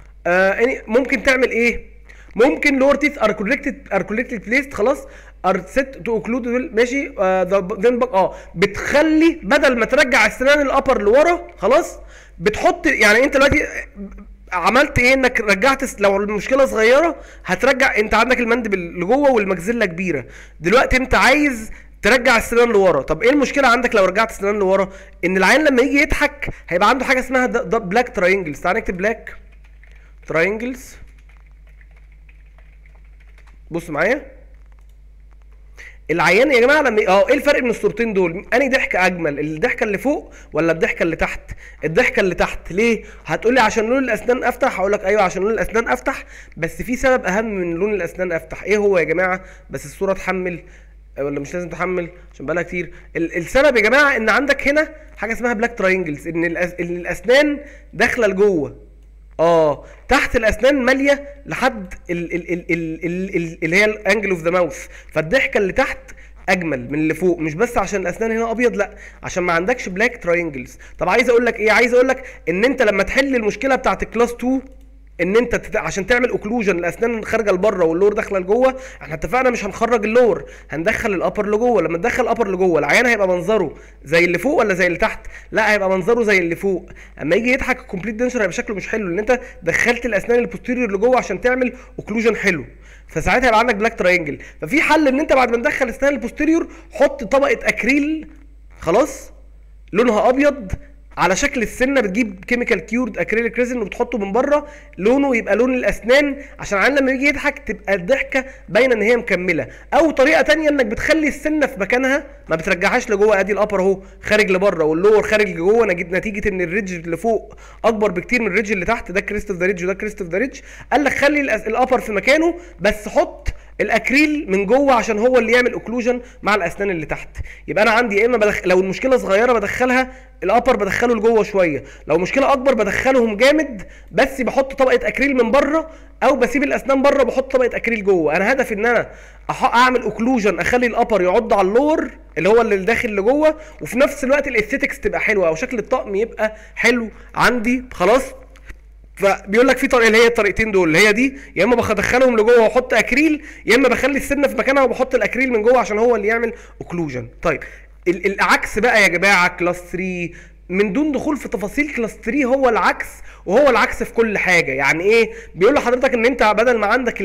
ممكن تعمل ايه؟ ممكن لور تيث ار كوركتد بليست خلاص، ار سيت تو اوكلود ماشي. بتخلي بدل ما ترجع السنان الابر لورا خلاص بتحط، يعني انت دلوقتي عملت ايه؟ انك رجعت لو المشكله صغيره هترجع، انت عندك المندبل لجوه والمجزله كبيره، دلوقتي انت عايز ترجع السنان لورا. طب ايه المشكله عندك لو رجعت السنان لورا؟ ان العيان لما يجي يضحك هيبقى عنده حاجه اسمها بلاك تراينجلز. تعال نكتب بلاك تراينجلز. بص معايا، العيان يا جماعه لما ايه الفرق بين الصورتين دول؟ انهي ضحكه اجمل، الضحكه اللي فوق ولا الضحكه اللي تحت؟ الضحكه اللي تحت. ليه؟ هتقول لي عشان لون الاسنان افتح. هقول لك ايوه عشان لون الاسنان افتح، بس في سبب اهم من لون الاسنان افتح. ايه هو يا جماعه؟ بس الصوره تحمل ولا مش لازم تحمل عشان بقالها كتير. السبب يا جماعه ان عندك هنا حاجه اسمها بلاك تراينجلز، ان الاسنان داخله لجوه، تحت الاسنان ماليه لحد اللي هي الانجل اوف ذا ماوث، فالضحكه اللي تحت اجمل من اللي فوق، مش بس عشان الاسنان هنا ابيض، لا عشان ما عندكش بلاك تراينجلز. طب عايز اقول لك ايه؟ عايز اقول لك ان انت لما تحل المشكله بتاعت الكلاس 2 ان انت عشان تعمل اوكلوجن الاسنان خارجه لبره واللور داخله لجوه، احنا اتفقنا مش هنخرج اللور، هندخل الابر لجوه. لما تدخل الابر لجوه العيان هيبقى منظره زي اللي فوق ولا زي اللي تحت؟ لا، هيبقى منظره زي اللي فوق. اما يجي يضحك الكومبليت دنشر هيبقى شكله مش حلو، لان انت دخلت الاسنان البوستيريور لجوه عشان تعمل اوكلوجن حلو، فساعتها هيبقى عندك بلاك تراينجل. ففي حل ان انت بعد ما تدخل الاسنان البوستيريور حط طبقه اكريل خلاص لونها ابيض على شكل السنه، بتجيب كيميكال كيورد اكريليك ريزن وبتحطه من بره، لونه يبقى لون الاسنان عشان العيان لما يجي يضحك تبقى الضحكه باينه ان هي مكمله. او طريقه تانية انك بتخلي السنه في مكانها ما بترجعهاش لجوه، ادي الابر اهو خارج لبره واللور خارج لجوه، نتيجه ان الريدج اللي فوق اكبر بكتير من الريدج اللي تحت، ده كريست اوف ذا ريدج وده كريست اوف ذا ريدج. قال لك خلي الابر في مكانه بس حط الاكريل من جوه عشان هو اللي يعمل اوكلوجن مع الاسنان اللي تحت. يبقى انا عندي يا اما لو المشكله صغيره بدخلها الابر بدخله لجوه شويه، لو مشكله اكبر بدخلهم جامد بس بحط طبقه اكريل من بره، او بسيب الاسنان بره بحط طبقه اكريل جوه. انا هدفي ان انا اعمل اوكلوجن، اخلي الابر يعض على اللور اللي هو اللي داخل لجوه، وفي نفس الوقت الاستيتكس تبقى حلوه او شكل الطقم يبقى حلو عندي خلاص. فبيقول لك في طريقه اللي هي الطريقتين دول، اللي هي دي يا اما بدخلهم لجوه واحط اكريل، يا اما بخلي السنه في مكانها وبحط الاكريل من جوه عشان هو اللي يعمل اوكلوجن. طيب العكس بقى يا جماعه كلاس 3 من دون دخول في تفاصيل كلاس 3 هو العكس، وهو العكس في كل حاجه. يعني ايه؟ بيقول لحضرتك ان انت بدل ما عندك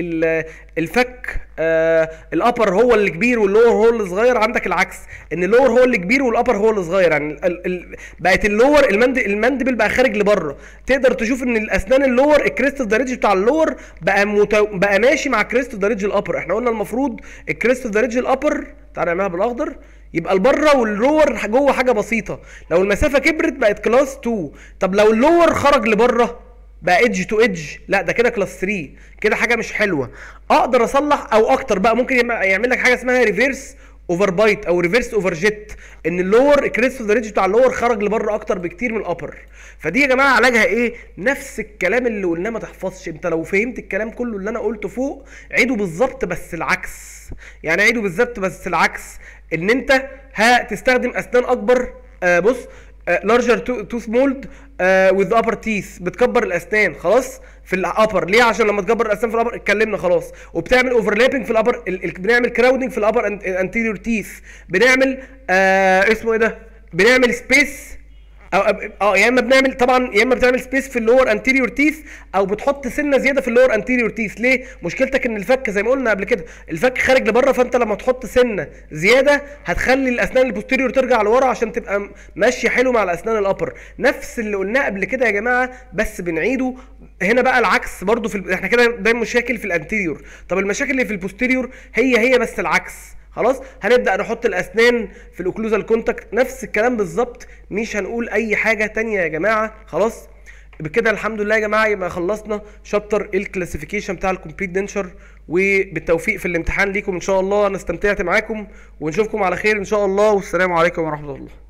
الفك الابر هو اللي كبير واللور هو اللي صغير، عندك العكس ان اللور هو اللي كبير والابر هو اللي صغير. يعني بقت اللور المندبل بقى خارج لبره، تقدر تشوف ان الاسنان اللور الكريست اوف ذا ريدج بتاع اللور بقى ماشي مع كريست اوف ذا ريدج الابر. احنا قلنا المفروض الكريست اوف ذا ريدج الابر، تعالى نعملها بالاخضر، يبقى البره واللور جوه حاجه بسيطه. لو المسافه كبرت بقت كلاس 2. طب لو اللور خرج لبره بقى ايدج تو ايدج، لا ده كده كلاس 3، كده حاجه مش حلوه. اقدر اصلح او اكتر بقى، ممكن يعمل لك حاجه اسمها ريفيرس اوفر بايت او ريفيرس اوفر جيت، ان اللور الكريست اوف ذا ريدج بتاع اللور خرج لبره اكتر بكتير من الابر. فدي يا جماعه علاجها ايه؟ نفس الكلام اللي قلناه، ما تحفظش. انت لو فهمت الكلام كله اللي انا قلته فوق عيده بالظبط بس العكس. يعني عيده بالظبط بس العكس، ان انت هتستخدم اسنان اكبر. بص larger tooth mold with the upper teeth، بتكبر الاسنان خلاص في الابر. ليه؟ عشان لما تكبر الاسنان في الابر اتكلمنا خلاص، وبتعمل اوفرلابنج في الابر، بنعمل كراودنج في الابر انتيريور تيث، بنعمل اسمه ايه ده، بنعمل سبيس يا اما بنعمل طبعا، يا اما بتعمل سبيس في اللور انتيريور تيث، او بتحط سنه زياده في اللور انتيريور تيث. ليه؟ مشكلتك ان الفك زي ما قلنا قبل كده الفك خارج لبره، فانت لما تحط سنه زياده هتخلي الاسنان البوستيريور ترجع لورا عشان تبقى ماشيه حلو مع الاسنان الابر. نفس اللي قلناه قبل كده يا جماعه بس بنعيده هنا بقى العكس برضو احنا كده دايما مشاكل في الانتيريور. طب المشاكل اللي في البوستيريور هي بس العكس. خلاص هنبدأ نحط الأسنان في الأوكلوزال كونتاكت، نفس الكلام بالظبط، مش هنقول أي حاجة تانية يا جماعة. خلاص بكده الحمد لله يا جماعة يبقى خلصنا شابتر الكلاسيفيكيشن بتاع الكومبليت دنشر، وبالتوفيق في الامتحان ليكم إن شاء الله. أنا استمتعت معاكم ونشوفكم على خير إن شاء الله، والسلام عليكم ورحمة الله.